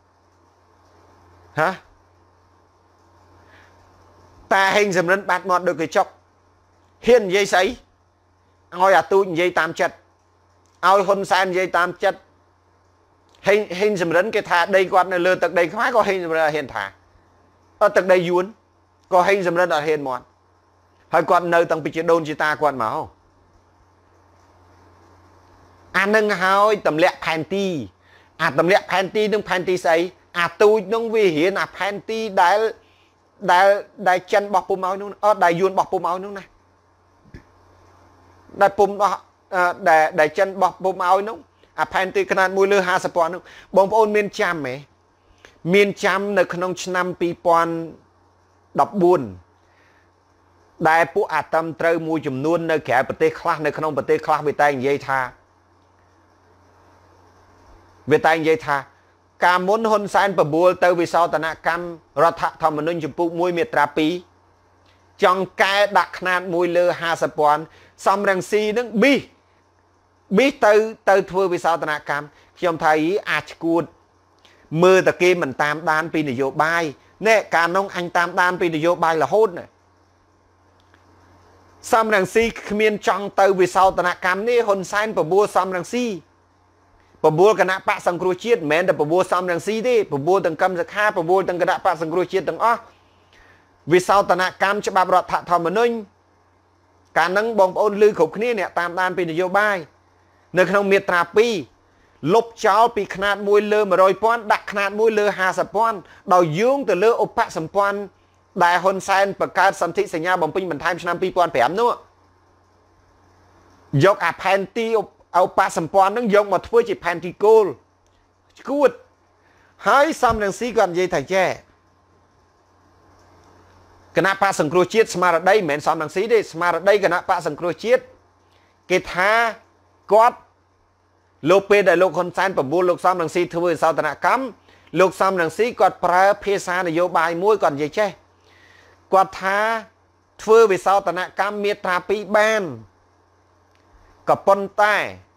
តាហេងសំរិនបាត់មាត់ដូចកញ្ចក់ហ៊ាននិយាយស្អីឲ្យអាទូចនិយាយតាមចិត្តឲ្យហ៊ុនសែននិយាយតាមចិត្តហេងសំរិនគេថាដីគាត់នៅលើទឹកដីខ្មែរក៏ហេងសំរិនហ៊ានថាទឹកដីយួនក៏ហេងសំរិនអត់ហ៊ានមាត់ហើយគាត់នៅតាំងពីជាដូនជាតាគាត់មកអានឹងហើយទម្លាក់ផែនទីទម្លាក់ផែនទីនឹងផែនទីស្អីអាទូចនឹងវារៀនអាផែនទីដែលចិនបោះពុំឲ្យនោះដែលយួនបោះពុំឲ្យនោះណាដែលពុំបោះដែលចិនបោះពុំឲ្យនោះអាផែនទីຂະຫນາດ1 លើ 50 ពាន់នោះបងប្អូនមានចាំទេមានចាំនៅក្នុងឆ្នាំ2014ដែលពួកអាតឹមត្រូវមួយចំនួននៅក្រៅប្រទេសខ្លះនៅក្នុងប្រទេសខ្លះវាតែនិយាយថាការមុនហ៊ុនសែនបបួលទៅវិសោធនកម្មរដ្ឋធម្មនុញ្ញចំពុក1មាត្រា2ចង់កែដាក់ຂະຫນາດ1 លើ 50 ពាន់សំរងស៊ីនឹងប៊ីទៅធ្វើវិសោធនកម្មខ្ញុំថាអាចឈួត mơ ta kê mình tam đan pi nè vô bài nè cả nông anh tam đan pi nè vô bài là hôn nè Sam răng si miên trong tàu vì sau tận cam ní hôn san bờ bùa Sam răng si bờ bùa cái nạp bạc sang cua chiết mẹ đập bờ bùa Sam răng si đi bờ bùa từng cầm giặc ha bờ bùa từng cái nạp bạc sang cua chiết từng ó vì sau tận cam cho bà bọt thạ thò mà ninh cả nâng bong ôn lư khục ní nè tam đan pi nè vô bài nơi không miệt trà pi lục cháu pi khát môi lơ mà rồi pon đặt khát môi lơ hà sập pon đào dương từ lơ ốp sầm pon đại hôn senประกาศสันติสัญญาบ่มปิ้งบรรทายឆ្នាំ2005នោះយកអាផែនទីអោប៉ាសម្ព័ន្ធនឹងយកមកធ្វើជាផែនទីគោលឈួតហើយសំរងស៊ីគាត់និយាយថាចេះគណៈបកសង្គ្រោះជាតិស្មារតីមិនមែនសំរងស៊ីទេស្មារតីគណៈបកសង្គ្រោះជាតិគេថាគាត់លោកពេលដែលលោកហ៊ុនសែនបបួលលោកសំរងស៊ីធ្វើសោតនកម្មលោកសំរងស៊ីគាត់ប្រើភាសានយោបាយមួយគាត់និយាយចេះគាត់ថាធ្វើវិសោធនកម្មមាត្រា2បានក៏ប៉ុន្តែ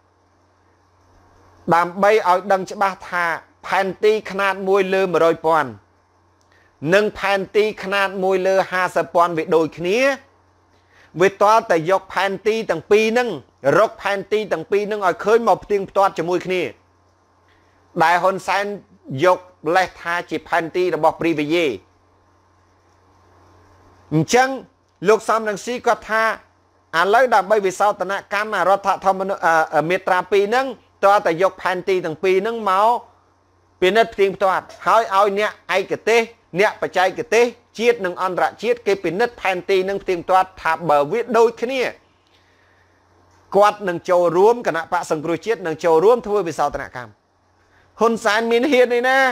ដើម្បីឲ្យដឹងច្បាស់ថាផែនទីຂະຫນាត1លើ 100,000 និងផែនទីຂະຫນាត1លើ 50,000 វាដូចគ្នាវាតើតែយកផែនទីទាំងពីរហ្នឹងរកផែនទីទាំងពីរហ្នឹងឲ្យឃើញមកផ្ទៀងផ្ទាត់ជាមួយគ្នាដែលហ៊ុនសែនយកលេសថាជាផែនទីរបស់ព្រីវីយេអញ្ចឹងលោកសំរងស៊ីគាត់ថាឥឡូវដើម្បីវិសោធនកម្មរដ្ឋធម្មនុញ្ញមាត្រា2ហ្នឹងតើតែយកផែនទីទាំងពីរហ្នឹងមកពិនិត្យផ្ទៀងផ្ទាត់ហើយឲ្យអ្នកឯកទេសអ្នកបច្ចេកទេសជាតិនិងអន្តរជាតិគេពិនិត្យផែនទីនឹងផ្ទៀងផ្ទាត់ថាបើវាដូចគ្នាគាត់នឹងចូលរួមគណៈបកសង្គ្រោះជាតិនឹងចូលរួមធ្វើវិសោធនកម្មហ៊ុនសែនមានហ៊ានទេណា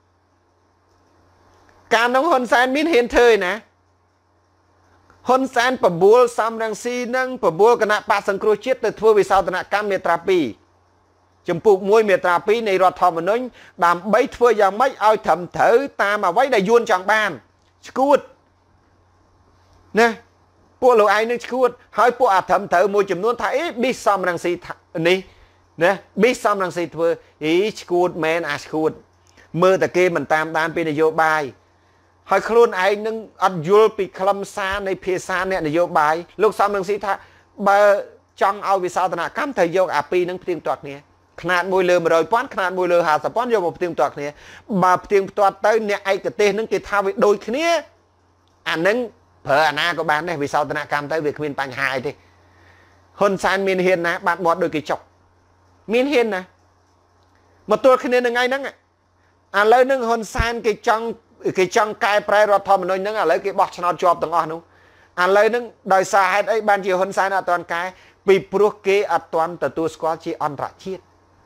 កាលនោះហ៊ុនសែនមានហ៊ានធ្វើឯណាហ៊ុនសែនបបួលសំរងស៊ីនឹងបបួលគណៈបកសង្គ្រោះជាតិទៅធ្វើវិសោធនកម្មមាត្រា2ចំពុក1មាត្រា2នៃរដ្ឋធម្មនុញ្ញដើម្បីធ្វើយ៉ាងម៉េចឲ្យត្រឹមត្រូវតាមអ្វីដែលយួនចង់បានឈួតណាពួកលោកឯងនឹងឈួតហើយពួកអាត្រឹមត្រូវមួយចំនួនថាអីប៊ីសំរងស៊ីនេះណាប៊ីសំរងស៊ីធ្វើអីឈួតមែនអាឈួតមើលតែគេមិនតាមដានពីនយោបាយហើយខ្លួនឯងនឹងអត់យល់ពីខ្លឹមសារនៃភាសាអ្នកនយោបាយលោកសំរងស៊ីថាបើចង់ឲ្យវិសោធនកម្មត្រូវយកអាពីរនឹងផ្ទៀងផ្ទាត់គ្នាຂະຫນាត1លើ 100,000 ຂະຫນាត1លើ 50,000 យកមកផ្ទៀងផ្ទាត់គ្នាបើផ្ទៀងផ្ទាត់ទៅអ្នកឯកទេសនឹងគេថាវាដូចគ្នាអានឹងប្រើអាណាក៏បានដែរវិសោធនកម្មទៅវាគ្មានបញ្ហាអីទេហ៊ុនសែនមានហ៊ានណាបាត់មាត់ដូចគេចុកមានហ៊ានណាមកទល់គ្នានឹងថ្ងៃហ្នឹងឥឡូវនឹងហ៊ុនសែនគេចង់កែប្រែរដ្ឋធម្មនុញ្ញហ្នឹងឥឡូវគេបោះឆ្នោតជាប់ទាំងអស់នោះឥឡូវហ្នឹងដោយសារហេតុអីបានជាហ៊ុនសែនអត់ទាន់កែពីព្រោះគេអត់ទាន់ទទួលស្គាល់ជាអន្តរជាតិ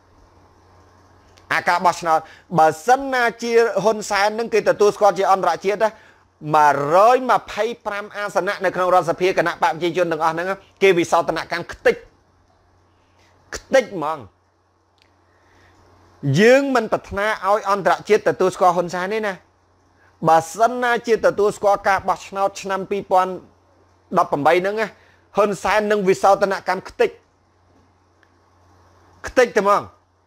អាការបោះឆ្នោតបើសិនណាជាហ៊ុនសែនហ្នឹងគេទទួលស្គាល់ជាអន្តរជាតិណា125អាសនៈនៅក្នុងរដ្ឋសភាគណៈបកប្រជាជនទាំងអស់ហ្នឹងគេវិសោធនកម្មខ្ទេចហ្មងយើងមិនប្រាថ្នាឲ្យអន្តរជាតិទទួលស្គាល់ហ៊ុនសែនទេណាបើសិនណាជាទទួលស្គាល់ការបោះឆ្នោតឆ្នាំ2018ហ្នឹងហ៊ុនសែននឹងវិសោធនកម្មខ្ទេចតែហ្មង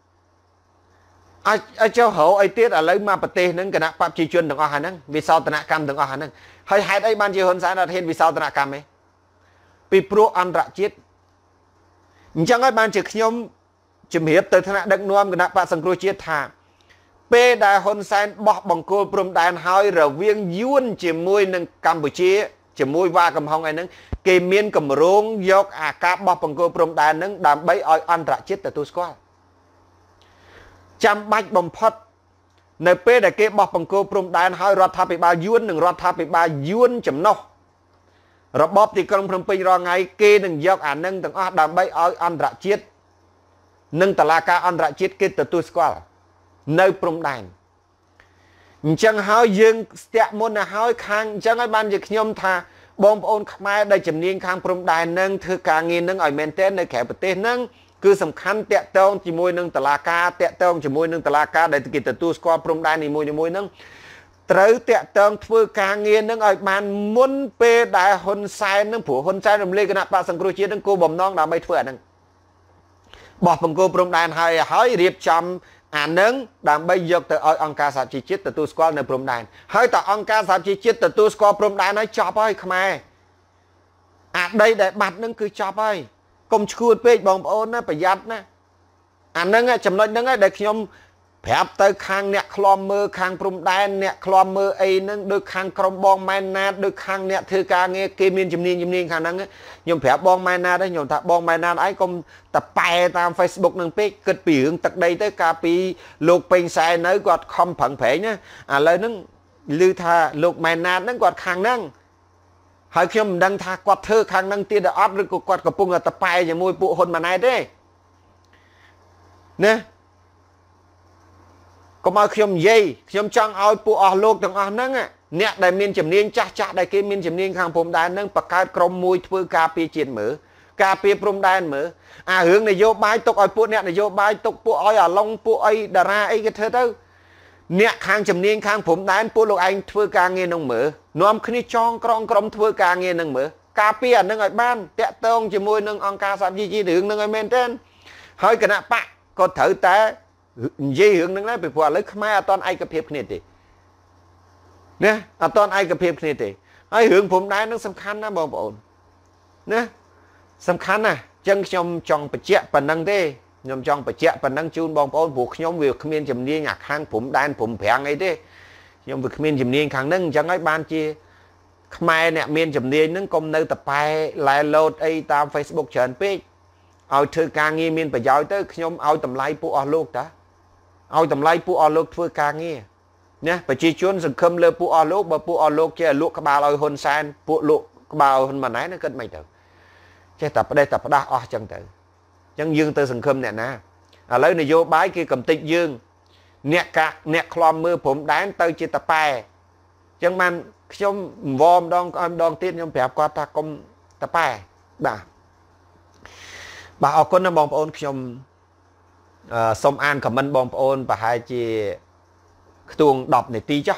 អាចចុះរោអីទៀតឥឡូវមកប្រទេសហ្នឹងគណៈបព្វជិជនទាំងអស់ហ្នឹងវិសោធនកម្មទាំងអស់ហ្នឹងហើយហេតុអីបានជាហ៊ុនសែនអត់ហ៊ានវិសោធនកម្មទេពីព្រោះអន្តរជាតិអញ្ចឹងហើយបានជាខ្ញុំជំរាបទៅថ្នាក់ដឹកនាំគណៈបក្សសង្គ្រោះជាតិថាពេលដែលហ៊ុនសែនបោះបង្គោលព្រំដែនហើយរវាងយួនជាមួយនឹងកម្ពុជាជាមួយវ៉ាកំហុងឯហ្នឹងគេមានកម្រងយកអាការបោះបង្គោលព្រំដែនហ្នឹងដើម្បីឲ្យអន្តរជាតិទទួលស្គាល់ចាំបាច់បំផុតនៅពេលដែលគេបោះបង្គោលព្រំដែនហើយរដ្ឋាភិបាលយួននិងរដ្ឋាភិបាលយួនចំណុះរបបទីក្រុងភ្នំពេញរាល់ថ្ងៃគេនឹងយកអានឹងទាំងអស់ដើម្បីឲ្យអន្តរជាតិនិងតុលាការអន្តរជាតិគេទទួលស្គាល់នៅព្រំដែនអញ្ចឹងហើយយើងស្ទាក់មុនទៅហើយខាងអញ្ចឹងហើយបានជាខ្ញុំថាបងប្អូនខ្មែរដែលជំនាញខាងព្រំដែននឹងធ្វើការងារនឹងឲ្យមែនទែននៅក្រៅប្រទេសនឹងគឺសំខាន់តាក់ទងជាមួយនឹងតុលាការតាក់ទងជាមួយនឹងតុលាការដែលគេទទួលស្គាល់ព្រំដែននីមួយៗនឹងត្រូវតាក់ទងធ្វើការងារនឹងឲ្យបានមុនពេលដែលហ៊ុនសែននឹងព្រោះហ៊ុនសែនរំលាយគណៈបក្សសង្គ្រោះជាតិនឹងគោលបំណងដើម្បីធ្វើអានឹងបោះបង្គោលព្រំដែនហើយរៀបចំអានឹងដើម្បីយកទៅឲ្យអង្គការសហជីវជាតិទទួលស្គាល់នៅព្រំដែនហើយតើអង្គការសហជីវជាតិទទួលស្គាល់ព្រំដែនហើយចប់ហើយខ្មែរអាដីដែលបាត់នឹងគឺចប់ហើយកុំឈួតពេកបងប្អូនណាប្រយ័ត្នណាអានឹងចំណុចហ្នឹងដែលខ្ញុំប្រាប់ទៅខាងអ្នកឃ្លាំមើលខាងព្រំដែនអ្នកឃ្លាំមើលអីហ្នឹងដូចខាងក្រុមបងម៉ែនណាតដូចខាងអ្នកធ្វើការងារគេមានជំនាញខាងហ្នឹងខ្ញុំប្រាប់បងម៉ែនណាតដែរខ្ញុំថាបងម៉ែនណាតឯងកុំតប៉ែតាម Facebook ហ្នឹងពេកគិតពីរឿងទឹកដីទៅកាលពីលោកពេញសែននៅគាត់ខំប្រឹងប្រែងណាឥឡូវហ្នឹងឮថាលោកម៉ែនណាតហ្នឹងគាត់ខាងហ្នឹងហើយខ្ញុំមិនដឹងថាគាត់ធ្វើខាងហ្នឹងទៀតអត់ឬក៏គាត់កំពុងតែតប៉ែជាមួយពួកហ៊ុនម៉ាណែតទេណាកុំឲ្យខ្ញុំនិយាយខ្ញុំចង់ឲ្យពួកអស់លោកទាំងអស់ហ្នឹងអ្នកដែលមានជំនាញចាស់ដែលគេមានជំនាញខាងព្រំដែនហ្នឹងបង្កើតក្រុមមួយធ្វើការពារជាតិមើលការពារព្រំដែនមើលអារឿងនយោបាយទុកឲ្យពួកអ្នកនយោបាយទុកពួកឲ្យអាឡុងពួកអីតារាអីគេធ្វើទៅអ្នកខាងជំនាញខាងព្រំដែនពួកលោកឯងធ្វើការងារហ្នឹងមើលនាំគ្នាចងក្រងក្រុមធ្វើការងារហ្នឹងមើលការពារអាហ្នឹងឲ្យបានតាក់ទងជាមួយនឹងអង្គការសហជីវជាតិរឿងហ្នឹងឲ្យមែនទេហើយគណៈបកក៏ត្រូវតែនិយាយរឿងហ្នឹងដែរពីព្រោះឥឡូវខ្មែរអត់តឯកភាពគ្នាទេណាអត់តឯកភាពគ្នាទេហើយរឿងព្រំដែនហ្នឹងសំខាន់ណាស់បងប្អូនណាសំខាន់ណាស់អញ្ចឹងខ្ញុំចង់បញ្ជាក់ប៉ុណ្្នឹងទេខ្ញុំចង់បញ្ជាក់ប៉ុណ្្នឹងជូនបងប្អូនព្រោះខ្ញុំវាគ្មានជំនាញអាខាងព្រំដែនព្រំប្រាំងអីទេខ្ញុំវាគ្មានជំនាញខាងហ្នឹងអញ្ចឹងហើយបានជាខ្មែរអ្នកមានជំនាញហ្នឹងកុំនៅតប៉ែឡែឡូតអីតាម Facebook ច្រើនពេកឲ្យធ្វើការងារមានប្រយោជន៍ទៅខ្ញុំឲ្យតម្លៃពួកអស់លោកតាឲ្យតម្លៃពួកអស់លោកធ្វើការងារណាប្រជាជនសង្ឃឹមលើពួកអស់លោកបើពួកអស់លោកចេះលក់ក្បាលឲ្យហ៊ុនសែនពួកលក់ក្បាលហ៊ុនម៉ាណែតគិតមិនទៅចេះតែផ្ដេសតែផ្ដាស់អស់ចឹងទៅអញ្ចឹងយើងទៅសង្ឃឹមអ្នកណាឥឡូវនយោបាយគេកំតិចយើងអ្នកឃ្លាំមើលព្រំដែនទៅជាតប៉ែអញ្ចឹងបានខ្ញុំវម្ដងទៀតខ្ញុំប្រាប់គាត់ថាកុំតប៉ែបាទអរគុណណាបងប្អូនខ្ញុំសូមអានខមមិនបងប្អូនប្រហែលជាខ្ទង់10នាទីចុះ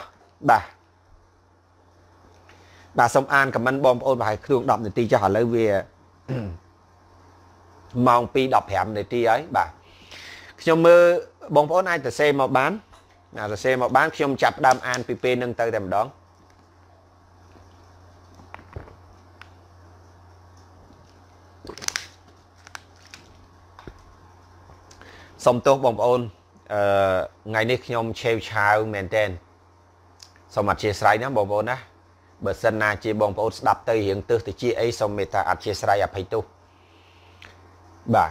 បាទសូមអានខមមិនបងប្អូនប្រហែលខ្ទង់10នាទីចុះឥឡូវវាម៉ោង2:15នាទីហើយបាទខ្ញុំមើលបងប្អូនអាចសរសេរមកបានខ្ញុំចាប់ដើមអានពីពេលហ្នឹងទៅតែម្ដងសូមទោសបងប្អូនថ្ងៃនេះខ្ញុំឆេវឆាវមែនតើសូមអធិស្ឋានណាបងប្អូនណាបើសិនណាជាបងប្អូនស្ដាប់ទៅរៀងទើសទៅជាអីសូមមេត្តាអធិស្ឋានអភ័យទោសបាទ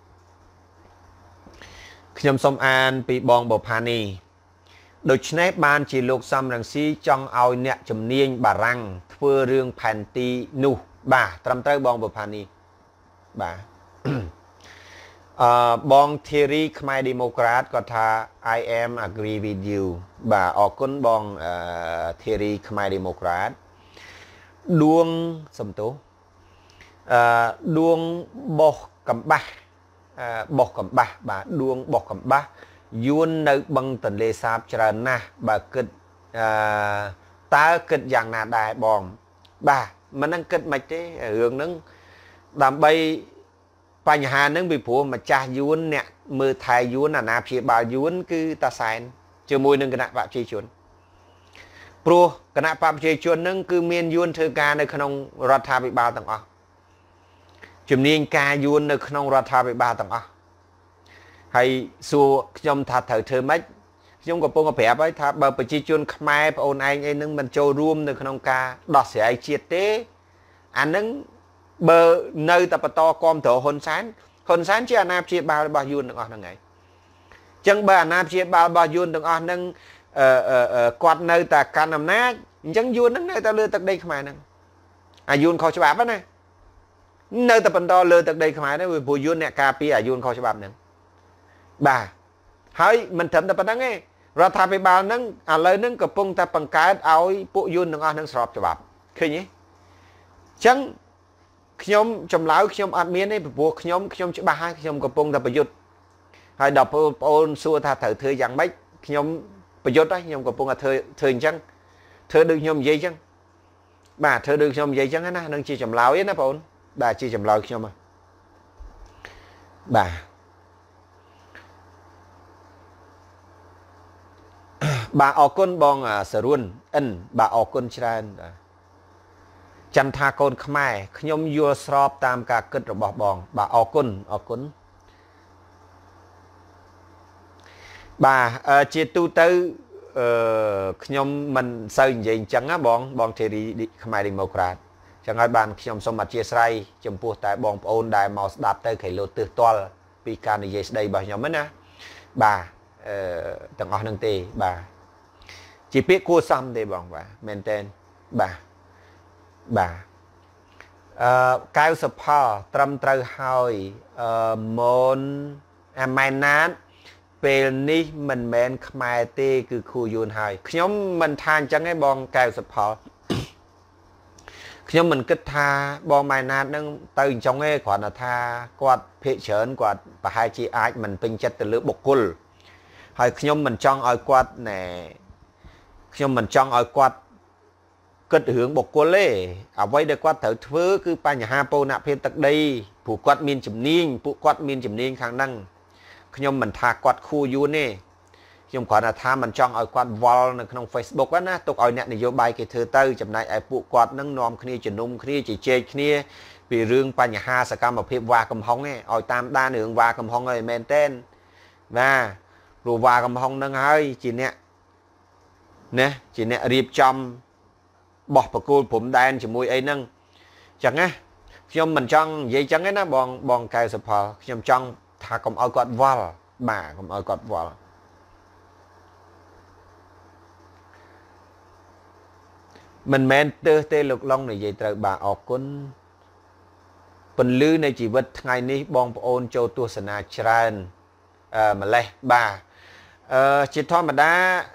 ខ្ញុំសូមអានពីបងបផានីដូច្នេះបានជាលោកសំរងស៊ីចង់ឲ្យអ្នកជំនាញបារាំងធ្វើរឿងផែនទីនោះបាទត្រឹមត្រូវបងបផានីបាទបង Thierry ខ្មែរ Democrat គាត់ថា I am agree with you បាទអរគុណបង Thierry ខ្មែរ Democrat ដួងសំទោសដួងបោះកំបាស់បោះកំបាស់បាទដួងបោះកំបាស់យួននៅបឹងទន្លេសាបច្រើនណាស់បើគិតតើគិតយ៉ាងណាដែរបងបាទមិននឹងគិតមិនទេរឿងហ្នឹងដើម្បីបញ្ហាហ្នឹងពីព្រោះម្ចាស់យួនអ្នកមើលថែយួនអាណាព្យាបាលយួនគឺតាសែនជាមួយនឹងគណៈបព្វជិជនព្រោះគណៈបព្វជិជនហ្នឹងគឺមានយួនធ្វើការនៅក្នុងរដ្ឋាភិបាលទាំងអស់ជំនាញការយួននៅក្នុងរដ្ឋាភិបាលទាំងអស់ហើយសួរខ្ញុំថាត្រូវធ្វើម៉េចខ្ញុំកំពុងប្រាប់ហើយថាបើប្រជាជនខ្មែរប្អូនឯងអីហ្នឹងមិនចូលរួមនៅក្នុងការដោះស្រាយជាតិទេអាហ្នឹងបើនៅតែបន្តគ្រប់គ្រងហ៊ុនសែនជាអាណាព្យាបាលរបស់យួនទាំងអស់ហ្នឹងហើយអញ្ចឹងបើអាណាព្យាបាលរបស់យួនទាំងអស់ហ្នឹងគាត់នៅតែកាន់អំណាចអញ្ចឹងយួនហ្នឹងនៅតែលើទឹកដីខ្មែរហ្នឹងអាយួនខុសច្បាប់ណានៅតែបន្តលើទឹកដីខ្មែរហ្នឹងព្រោះយួនអ្នកការពារអាយួនខុសច្បាប់ហ្នឹងបាទហើយមិនត្រឹមតែប៉ុណ្្នឹងទេរដ្ឋាភិបាលហ្នឹងឥឡូវហ្នឹងកំពុងតែបង្កើតឲ្យពួកយួនទាំងអស់ហ្នឹងស្របច្បាប់ឃើញទេអញ្ចឹងខ្ញុំចម្លើយខ្ញុំអត់មានទេព្រោះខ្ញុំច្បាស់ហើយខ្ញុំកំពុងតែប្រយុទ្ធហើយដល់បងប្អូនសួរថាត្រូវធ្វើយ៉ាងម៉េចខ្ញុំប្រយុទ្ធហើយខ្ញុំកំពុងតែធ្វើអញ្ចឹងធ្វើដូចខ្ញុំនិយាយអញ្ចឹងបាទធ្វើដូចខ្ញុំនិយាយអញ្ចឹងណានឹងជាចម្លើយណាបងប្អូនបាទជាចម្លើយខ្ញុំបាទ bà ở con bong sở ruân ân bà ở con tràn chân tha con khmai nhom vua srop tam cả cất rồi bỏ bong bà ở con bà chia tu tư nhom mình xây gì chẳng á bong thì đi khmai đi màu cát chẳng ai bàn nhom xong mặt chia say chấm pua tại bong ôn đại màu đạp tới khởi lột từ toal vì can gì đây bà nhóm á bà tầng ở nâng tê bà chỉ biết cua xăm đây bong bà maintain bà cao sập phò trầm trâu hỏi môn mai nát về ní mình men khai tê cứ khu yun hỏi nhóm mình than chẳng cái bong cao sập phò nhóm mình kết tha bong mai nát nâng từ trong cái khoản là tha quạt phê chớn quạt và hai chị ai mình pin chất từ lửa bột cul hỏi nhóm mình trong ở quạt nè nhóm mình trong ở quạt kết hướng bột cua lê ở đây để quát thử thứ cứ ba nhà hapo nạp thêm tận đây phụ quát miên chìm niên khả năng nhưng mình thà quát khu du nè nhưng còn là tha mình chọn ở quát vol trong Facebook á na tục ở nè này vô bài cái thứ tư chậm này ai phụ quát nâng nom kia chỉ nung kia chỉ chê kia vì riêng ba nhà ha sẽ cam một phép va cầm hông nè ở tam đa đường va cầm hông rồi men tên và rồi va cầm hông nâng hơi chỉ nè riệp trong bỏ bọc cô phụng đan chỉ mùi ấy nâng chẳng á khi mình trong vậy chẳng ấy nó bong cài sập phò khi trong thà còn ở quạt vol bà còn ở quạt vol mình men tê lục long này vậy trời bà ở con phần lư này chỉ vật ngày ní bong ôn châu tua sna tràn mà lẽ bà chỉ thôi mà đã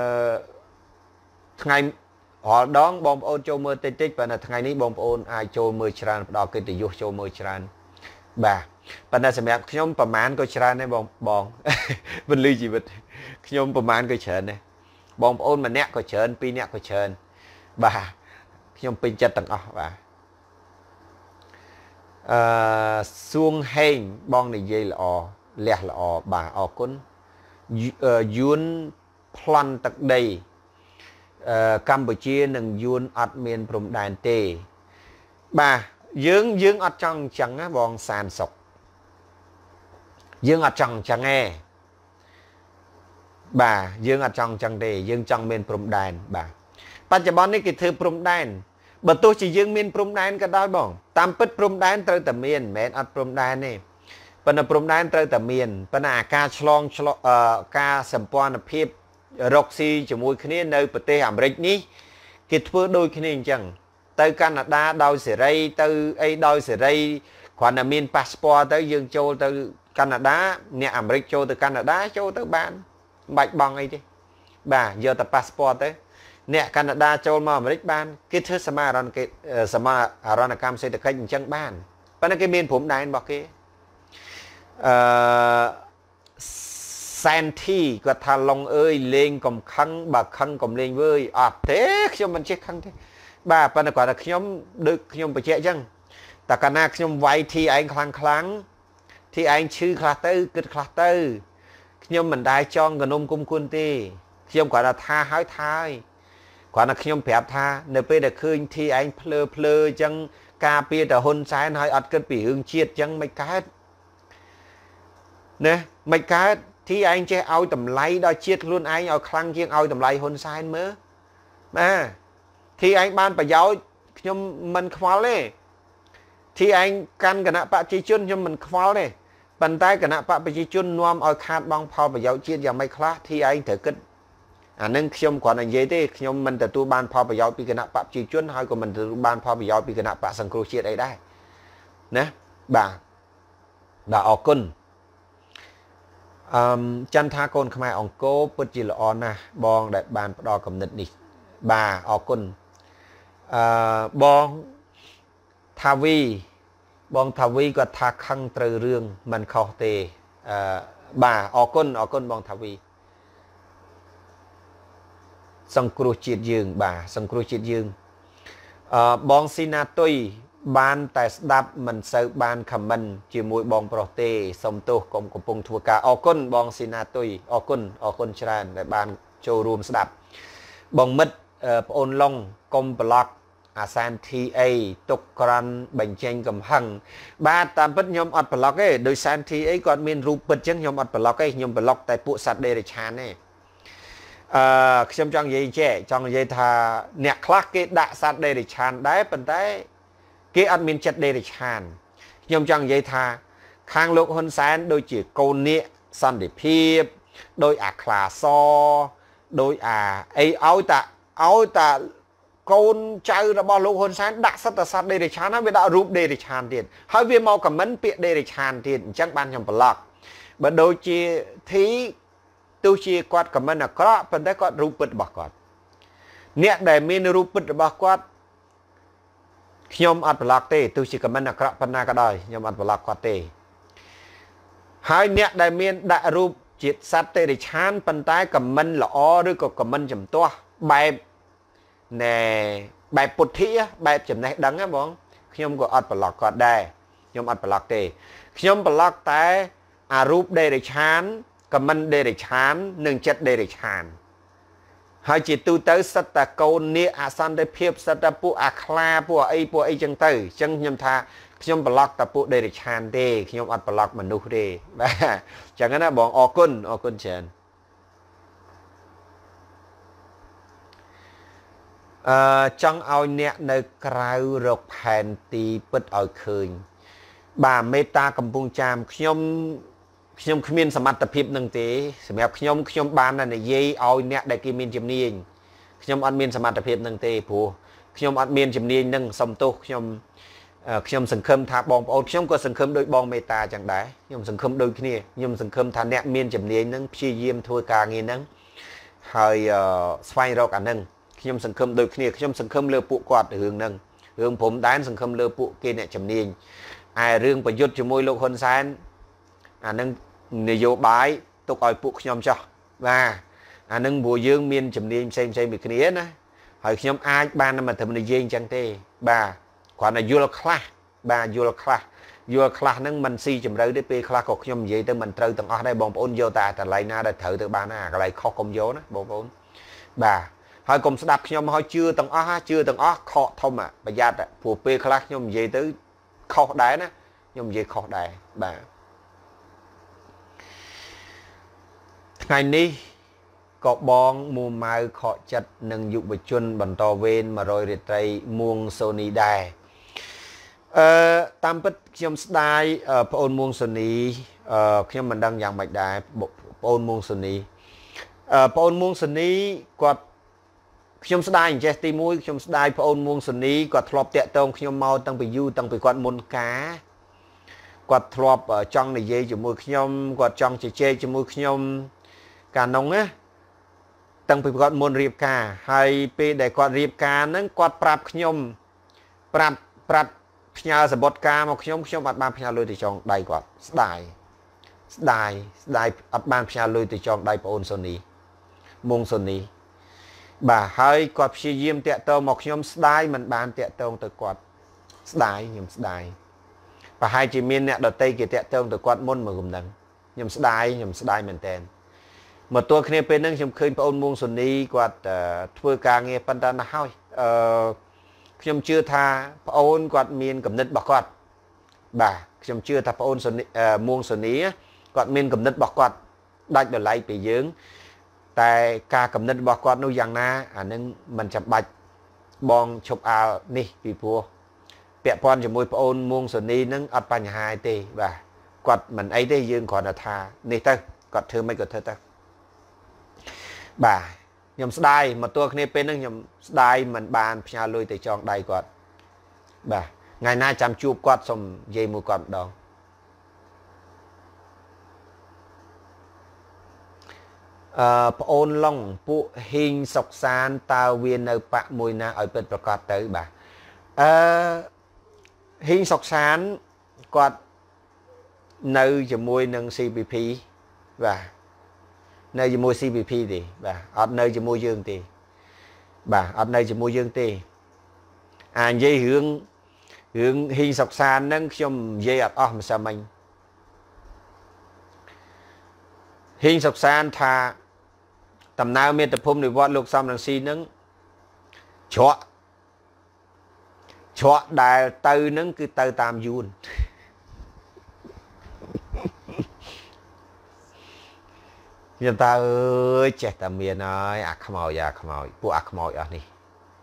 ngày họ đón bom ôn châu mưa tê tích và là ngày ní bom ôn ai châu mưa tràn đỏ cái tỷ dục châu mưa tràn bà và là xem em nhómประมาณ có tràn này bong mình lưu gì vật nhómประมาณ có tràn này bom ôn mà nẹt có tràn pi nẹt có tràn bà nhóm pin chặt tầng bà xuông hên bong này dây là lẹ là bà con yun plan tật đầy Campuchia nâng yun ọt miền prom đàn tê bà dương ọt trong chẳng á bong sàn sọc dương ọt trong chẳng nghe bà dương ọt trong chẳng tê dương trong miền prom đàn bàปัจจุบันนี้กิจพรมแดนบัดตัวchỉ dương miền prom đànก็ได้บ่ตามปิดพรมแดนត្រូវតែមានមិនអត់ព្រំដែនទេប៉ុន្តែព្រំដែនត្រូវតែមានប៉ុន្តែការឆ្លងការសម្ព័ន្ធភាពរកស៊ីជាមួយគ្នានៅប្រទេសអាមេរិកនេះគេធ្វើដូចគ្នាអញ្ចឹងទៅកាណាដាដោយសេរីទៅអីដោយសេរីគ្រាន់តែមានប៉ាសពតទៅយើងចូលទៅកាណាដាអ្នកអាមេរិកចូលទៅកាណាដាចូលទៅបានមិនបាច់បង់អីទេបាទយកតែប៉ាសពតទៅអ្នកកាណាដាចូលមកអាមេរិកបានគេធ្វើសមាហរណកម្មសេដ្ឋកិច្ចអញ្ចឹងបានប៉ុន្តែគេមានព្រំដែនរបស់គេសែនធីគាត់ថាឡុងអើយលេងកំខឹងបើខឹងកុំលេងវើយអត់ទេខ្ញុំមិនចេះខឹងទេបាទប៉ុន្តែគាត់ថាខ្ញុំដូចខ្ញុំបញ្ជាក់អញ្ចឹងតែកាលណាខ្ញុំវាយធីឯងខ្លាំងធីឯងឈឺខ្លះទៅគិតខ្លះទៅខ្ញុំមិនដែរចង់កនុំគុំគុនទេខ្ញុំគាត់ថាហើយគាត់ថាខ្ញុំប្រាប់ថានៅពេលដែលឃើញធីឯងភ្លើអញ្ចឹងការពារតែហ៊ុនសែនហើយអត់គិតពីរឿងជាតិអញ្ចឹងមិនកើតណាមិនកើតធីឯងចេះឲ្យតម្លៃដល់ជាតិខ្លួនឯងឲ្យខ្លាំងជាងឲ្យតម្លៃហ៊ុនសែនមើលបាទធីឯងបានប្រយោជន៍ខ្ញុំមិនខ្វល់ទេធីឯងកាន់គណៈបព្វជិជនខ្ញុំមិនខ្វល់ទេប៉ុន្តែគណៈបព្វជិជននាំឲ្យខាតបង់ផលប្រយោជន៍ជាតិយ៉ាងម៉េចខ្លះធីឯងត្រូវគិតអានឹងខ្ញុំគ្រាន់តែនិយាយទេខ្ញុំមិនទទួលបានផលប្រយោជន៍ពីគណៈបព្វជិជនហើយក៏មិនទទួលបានផលប្រយោជន៍ពីគណៈបក្សសង្គ្រោះជាតិអីដែរណាបាទអរគុណចន្ទថាកូនខ្មែរអង្គរពិតជាល្អណាស់បងដែលបានផ្ដល់គំនិតនេះបាទអរគុណបងថាវីគាត់ថាខឹងត្រូវរឿងមិនខុសទេបាទអរគុណបងថាវីសង្គ្រោះជាតិយើងបាទសង្គ្រោះជាតិយើងបងស៊ីណាតុយបានតែស្ដាប់មិនសូវបានខមមិនជាមួយបងប្រុសទេសុំទោសកុំកំពុងធ្វើការអរគុណបងស៊ីណាតុយអរគុណច្រើនដែលបានចូលរួមស្ដាប់បងមិត្តប្អូនឡុងកុំប្លុកអាសានធីអីទុកក្រាន់បញ្ចេញកំហឹងបាទតាមពិតខ្ញុំអត់ប្លុកទេដោយសានធីអីគាត់មានរូបពិតចឹងខ្ញុំអត់ប្លុកទេខ្ញុំប្លុកតែពួកសត្វដេរិឆានទេខ្ញុំចង់និយាយចេះចង់និយាយថាអ្នកខ្លះគេដាក់សត្វដេរិឆានដែរប៉ុន្តែគេអត់មានចិត្តដេរិឆានខ្ញុំចង់និយាយថាខាងលោកហ៊ុនសែនដូចជាកូននាគសន្តិភាពដោយអាខ្លាសដោយអាអីឲ្យតាកូនចៅរបស់លោកហ៊ុនសែនដាក់សត្វសត្វដេរិឆានហើយវាដាក់រូបដេរិឆានទៀតហើយវាមកខមមិនពាក្យដេរិឆានទៀតអញ្ចឹងបានខ្ញុំប្លុកបើដូចជាធីទោះជាគាត់ខមមិនអាក្រក់ប៉ុន្តែគាត់រូបពិតរបស់គាត់អ្នកដែលមានរូបពិតរបស់គាត់ខ្ញុំអត់ប្លុកទេទោះជាខមមិនអាក្រក់ប៉ុណ្ណាក៏ដោយខ្ញុំអត់ប្លុកគាត់ទេហើយអ្នកដែលមានដាក់រូបជាតិសត្វដេរិឆានប៉ុន្តែខមមិនល្អឬក៏ខមមិនចំទាស់បែបណែបែបពុទ្ធិបែបចំណេះដឹងណាបងខ្ញុំក៏អត់ប្លុកគាត់ដែរខ្ញុំអត់ប្លុកទេខ្ញុំប្លុកតែអារូបដេរិឆានខមមិនដេរិឆាននិងចិត្តដេរិឆានហើយជាទូទៅសិតតែកូននាគអសន្តិភាពសិតតែពួកអាខ្លាពួកអីចឹងទៅអញ្ចឹងខ្ញុំថាខ្ញុំប្លុកតែពួកដេរិឆានទេខ្ញុំអត់ប្លុកមនុស្សទេបាទអញ្ចឹងណាបងអរគុណច្រើនចង់ឲ្យអ្នកនៅក្រៅរកផែនទីពិតឲ្យឃើញបាទមេត្តាកំពុងចាមខ្ញុំគ្មានសមត្ថភាពនឹងទេសម្រាប់ខ្ញុំបានតែនិយាយឲ្យអ្នកដែលគេមានជំនាញខ្ញុំអត់មានសមត្ថភាពនឹងទេព្រោះខ្ញុំអត់មានជំនាញនឹងសំទោសខ្ញុំសង្ឃឹមថាបងប្អូនខ្ញុំក៏សង្ឃឹមដោយបងមេត្តាចឹងដែរខ្ញុំសង្ឃឹមដូចគ្នាខ្ញុំសង្ឃឹមថាអ្នកមានជំនាញនឹងព្យាយាមធ្វើការងារនឹងហើយស្វែងរកអានឹងខ្ញុំសង្ឃឹមដូចគ្នាខ្ញុំសង្ឃឹមលើពួកគាត់រឿងហ្នឹងរឿងព្រំដែនសង្ឃឹមលើពួកគេអ្នកជំនាញឯរឿងប្រយុទ្ធជាមួយលោកហ៊ុនសែនអានឹងនយោបាយទុកឲ្យពួកខ្ញុំចោះបាទអានឹងព្រោះយើងមានជំនាញផ្សេងពីគ្នាណាហើយខ្ញុំអាចបានមកធ្វើនិយាយអញ្ចឹងទេបាទគ្រាន់តែយល់ខ្លះបាទយល់ខ្លះហ្នឹងមិនស៊ីជម្រៅទេពេលខ្លះក៏ខ្ញុំនិយាយទៅមិនត្រូវទាំងអស់ដែរបងប្អូនយកតែកន្លែងណាដែលត្រូវទៅបានណាកន្លែងខុសកុំយកណាបងប្អូនបាទហើយកុំស្ដាប់ខ្ញុំហើយជឿទាំងអស់ខកធំប្រយ័ត្នព្រោះពេលខ្លះខ្ញុំនិយាយទៅខុសដែរណាខ្ញុំនិយាយខុសដែរបាទថ្ងៃនេះក៏បងមួម៉ៅខកចិត្តនឹងយុវជនបន្តវេន100រាត្រីមួងសូនីដែរតាមពិតខ្ញុំស្ដាយប្អូនមួងសូនីខ្ញុំមិនដឹងយ៉ាងម៉េចដែរប្អូនមួងសូនីគាត់ខ្ញុំស្ដាយអញ្ចេះទី1ខ្ញុំស្ដាយប្អូនមួងសូនីគាត់ធ្លាប់តាក់ទងខ្ញុំមកតាំងពីយូរតាំងពីគាត់មុនការគាត់ធ្លាប់ចង់និយាយជាមួយខ្ញុំគាត់ចង់ជជែកជាមួយខ្ញុំកាលនោះណាតាំងពីគាត់មុនរៀបការហើយពេលដែលគាត់រៀបការហ្នឹងគាត់ប្រាប់ខ្ញុំប្រាប់ផ្ញើសម្បត្តិការមកខ្ញុំអត់បានផ្ញើលុយទៅចងដៃគាត់ស្ដាយអត់បានផ្ញើលុយទៅចងដៃប្អូនសូនីមុងសូនីបាទហើយគាត់ព្យាយាមតាក់ទងមកខ្ញុំស្ដាយមិនបានតាក់ទងទៅគាត់ស្ដាយខ្ញុំស្ដាយប្រហែលជាមានអ្នកដតីគេតាក់ទងទៅគាត់មុនមកគំនឹងខ្ញុំស្ដាយមែនតើមកទល់គ្នាពេលហ្នឹងខ្ញុំឃើញប្អូនមួងសូនីគាត់ធ្វើការងារប៉ុន្តែណាស់ហើយខ្ញុំជឿថាប្អូនគាត់មានគំនិតរបស់គាត់បាទខ្ញុំជឿថាប្អូនមួងសូនីគាត់មានគំនិតរបស់គាត់ដាច់ដោយឡែកពីយើងតែការគំនិតរបស់គាត់នោះយ៉ាងណាអានឹងមិនចាំបាច់បងឈប់អាលនេះពីព្រោះពាក់ព័ន្ធជាមួយប្អូនមួងសូនីនឹងអត់បញ្ហាទេបាទគាត់មិនអីទេយើងគ្រាន់តែថានេះទៅគាត់ធ្វើមិនក៏ធ្វើទៅបាទខ្ញុំស្ដាយមកទល់គ្នាពេលហ្នឹងខ្ញុំស្ដាយមិនបានផ្ញើលុយទៅចងដៃគាត់បាទថ្ងៃណាចាំជួបគាត់សូមនិយាយមួយគាត់ម្ដងប្អូនឡុងពួកហ៊ីងសុកសានតើវានៅបាក់មួយណាឲ្យពិតប្រកបទៅបាទហ៊ីងសុកសានគាត់នៅជាមួយនឹង CPP បាទនៅជាមួយ CPP ទេបាទអត់នៅជាមួយយើងទេបាទអត់នៅជាមួយយើងទេអានិយាយរឿងហ៊ីងសុកសានហ្នឹងខ្ញុំនិយាយអត់អស់ម្សិលមិញហ៊ីងសុកសានថា tầm nào miền tập hôm để vót lục xong đằng xí nâng chọ đại từ nâng cứ từ tam dùn nhân ta ơi trẻ tầm miền ơi khăm mồi bộ khăm mồi ở này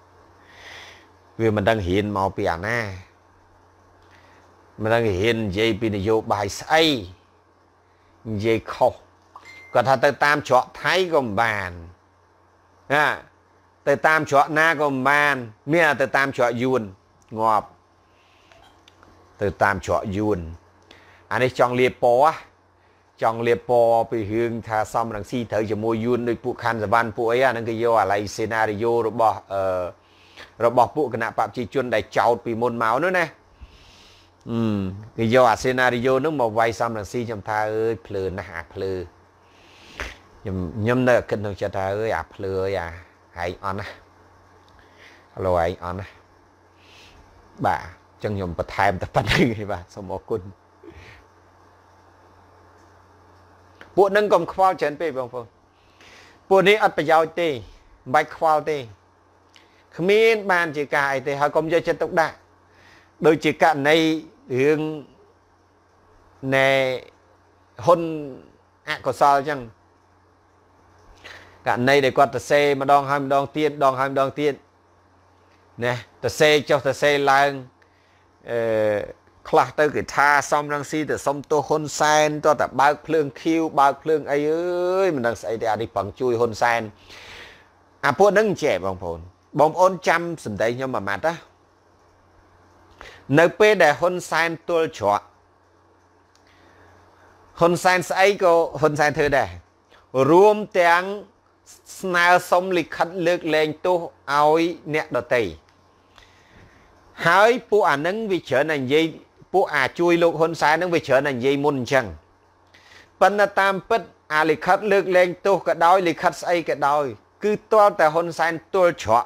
vì mình đang hiện màu biển nè mình đang hiện dây pin vô bài say dây khâu cònถ้า tới tam chọ thái gồm bàn tới tam chọ na gồm bàn mía tới tam chọ yun ngọt tới tam chọ yun anh ấy chọn liệp po bị hướng thà xong đằng si thở cho môi yun được phụ khăn giờ ban phụ ấy anh cái vô à lại scenario rồi bỏ phụ cái nạp phạm chi chuyên đại chào bị môn máu nữa nè cái vô à scenario nó một vay xong đằng si trong tha ơi plừ nè plừ nhâm nợ kinh thường cho ta ơi plừ ơi hãy on á hello hãy on á bà chân nhom bật tham tập này bà xong một quân bộ nâng cầm khoa chén pe bông phong bộ này ăn phải giàu tê bạch khoa tê miên bàn chỉ cài tê họ công chơi chân tốc đại đôi chỉ cả này hướng nè hôn có sao chăng cả này để quạt tờ xe mà đong hai đong tiền nè tờ xe cho tờ xe lang khla tới cái tha xong đang si từ xong tô hôn sen cho tập bao phượng khiêu bao phượng ấy ơi mình đang xảy ra đi bằng chui hôn sen bộ nâng trẻ bông ôn trăm sầm đấy nhưng mà mặt á nơi pe để hôn sen tôi chọn hôn sen ấy có hôn sen thưa đây rùm tiếng snare xong lịch khăn lược lên tu ôi nè đợt tì hỡi phụ nâng vì trở nên gì phụ chui lục hôn sai nâng vì trở nên gì môn chẳng phần tam bích lịch khăn lược lên tu cái đói lịch khăn ấy cái đói cứ to tại hôn sai tôi chọn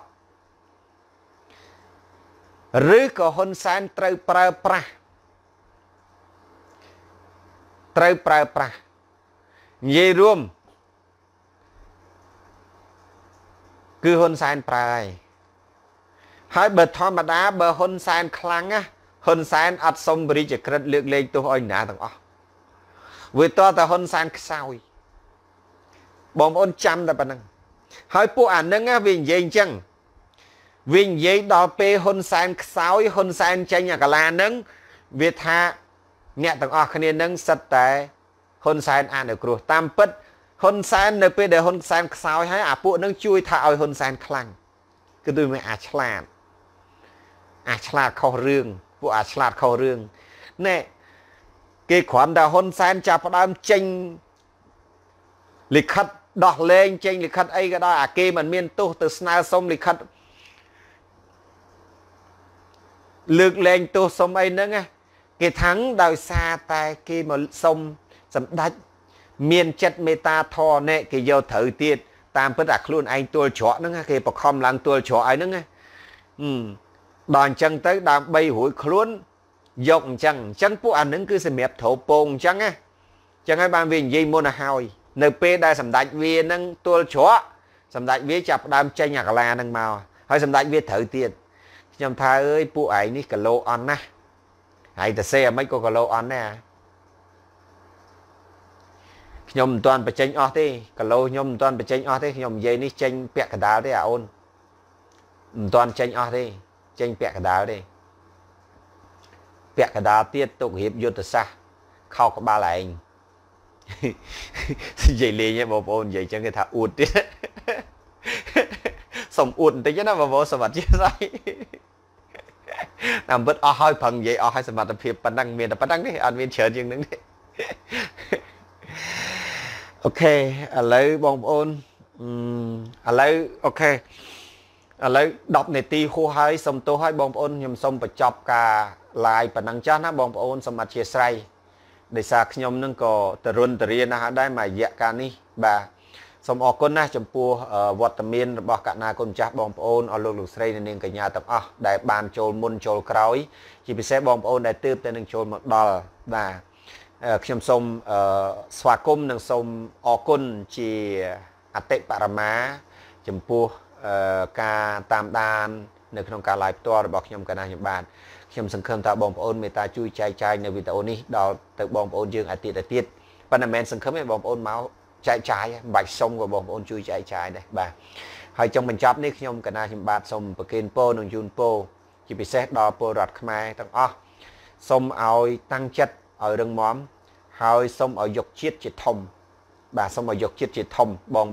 rứ có hôn sai trâu pra gì rùm cứ hôn san prai hai bờ thon mà đá bờ hôn san khăng á hôn san ắt xong bri chỉ cần lược lên tôi ơi nã thằng với to ta hôn san sao bom ôn trăm là bạn năng hai phụ nâng á vì gì chăng vì gì đó pe hôn san sao hôn san tranh nhà cả là nâng việt hạ nhẹ thằng khăn nâng sạch tại hôn san ăn được rồi tam pất hôn san nơi pe để hôn san sao hay phụ nâng chui thạo hôn san khăng cứ tôi mới chlat khâu rương phụ chlat khâu rương nè cái khoản đã hôn san chạp đam tranh lịch khất đọt lên tranh lịch khất ấy cái đó kê mình miên tu từ sna xong lịch khất lược lên tu xong ấy nữa nghe cái thắng đào xa tay kê mà xong sầm đách miền chất meta thò nè cái vô thử tiết tam bất đặc luôn anh tôi chó nó nghe cái bọc không lăng tôi chó ấy nó nghe đòn chân tới đàm bay hủi luôn dòng chân phụ nâng cứ sẽ mẹp thổ bồn chân á chân hai ban viên dây môn là hào np đây sầm đạch viên nâng tôi chó sầm đạch viên chập đam tranh nhạc là nâng màu hay sầm đạch viên thử tiết nhầm tha ơi phụ ấy ní cả lô on á hay ta xe mấy cô cả lô on nè nhom toàn phải tranh thế cả lô nhom toàn phải tranh thế nhom dây ní tranh bẹt cả đá đấy ôn toàn tranh thế tranh bẹt cả đá đi bẹt cả đá tiết tục hiệp vô từ xa khâu có ba lại anh dây lê nhé bộ ôn dây cho người ta uột đi xong uột tới chứ nó mà vô sờ mặt chứ sai nằm bớt hơi phần vậy hơi sờ mặt tập hiệp bản năng miền tập bản năng đấy anh miền chờ chừng đứng đấy ok lấy bông ôn lấy ok lấy đọc này ti khu hai xong tôi hai bông ôn nhầm xong phải chọc cả lại bản năng chắc nó bông ôn xong mặt chia say để xa nhom nâng có tờ run tờ riêng na đây mà dạ cả ní bà xong ở con na chấm pua vọt tầm miên bỏ cả na con chắc bông ôn ở lục lục say nên cả nhà tập đại bàn trồn môn trồn cối chỉ bị xe bông ôn đại tư tên nâng trồn một đò vàខ្ញុំសូមស្វាគមន៍និងសូមអរគុណជាអតិបរមាចំពោះការតាមដាននៅក្នុងការ live ផ្ទាល់របស់ខ្ញុំកណាខ្ញុំបាទខ្ញុំសង្ឃឹមថាបងប្អូនមេត្តាជួយចែកចាយនៅវីដេអូនេះដល់ទៅបងប្អូនយើងឲ្យទៀតប៉ុន្តែមិនមែនសង្ឃឹមទេបងប្អូនមកចែកចាយមិនបាច់សុំក៏បងប្អូនជួយចែកចាយដែរបាទហើយចុងបញ្ចប់នេះខ្ញុំកណាខ្ញុំបាទសូមប្រគេនពរនិងជូនពរជាពិសេសដល់ពលរដ្ឋខ្មែរទាំងអស់សូមឲ្យតាំងចិត្តឲ្យរឹងមាំហើយសូមឲ្យយកជាតិជាធំបាទសូមឲ្យយកជាតិជាធំ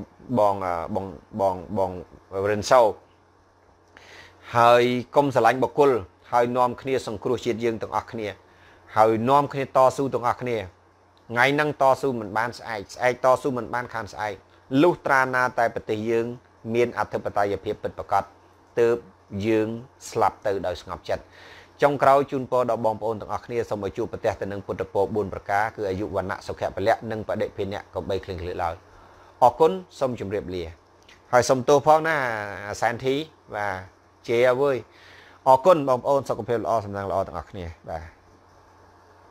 បងរិនសូហើយកុំស្រឡាញ់បុគ្គលហើយនាំគ្នាសង្គ្រោះជាតិយើងទាំងអស់គ្នាហើយនាំគ្នាតស៊ូទាំងអស់គ្នាថ្ងៃហ្នឹងតស៊ូមិនបានស្អែកតស៊ូមិនបានខានស្អែកលុះត្រាណាតែប្រទេសយើងមានអធិបតេយ្យភាពពិតប្រាកដទើបយើងស្លាប់ទៅដោយស្ងប់ចិត្តចុងក្រោយជូនពរដល់បងប្អូនទាំងអស់គ្នាសូមឲ្យជួបប្រទះទៅនឹងពុទ្ធពរ4ប្រការគឺអាយុវណ្ណៈសុខៈពលៈនិងបដិភិនៈកុំបីឃ្លៀងឃ្លាតឡើយអរគុណសូមជម្រាបលាហើយសូមទោសផងណាសែនធីបាទជេអើយអរគុណបងប្អូនសុខភាពល្អសំណាងល្អទាំងអស់គ្នាបាទ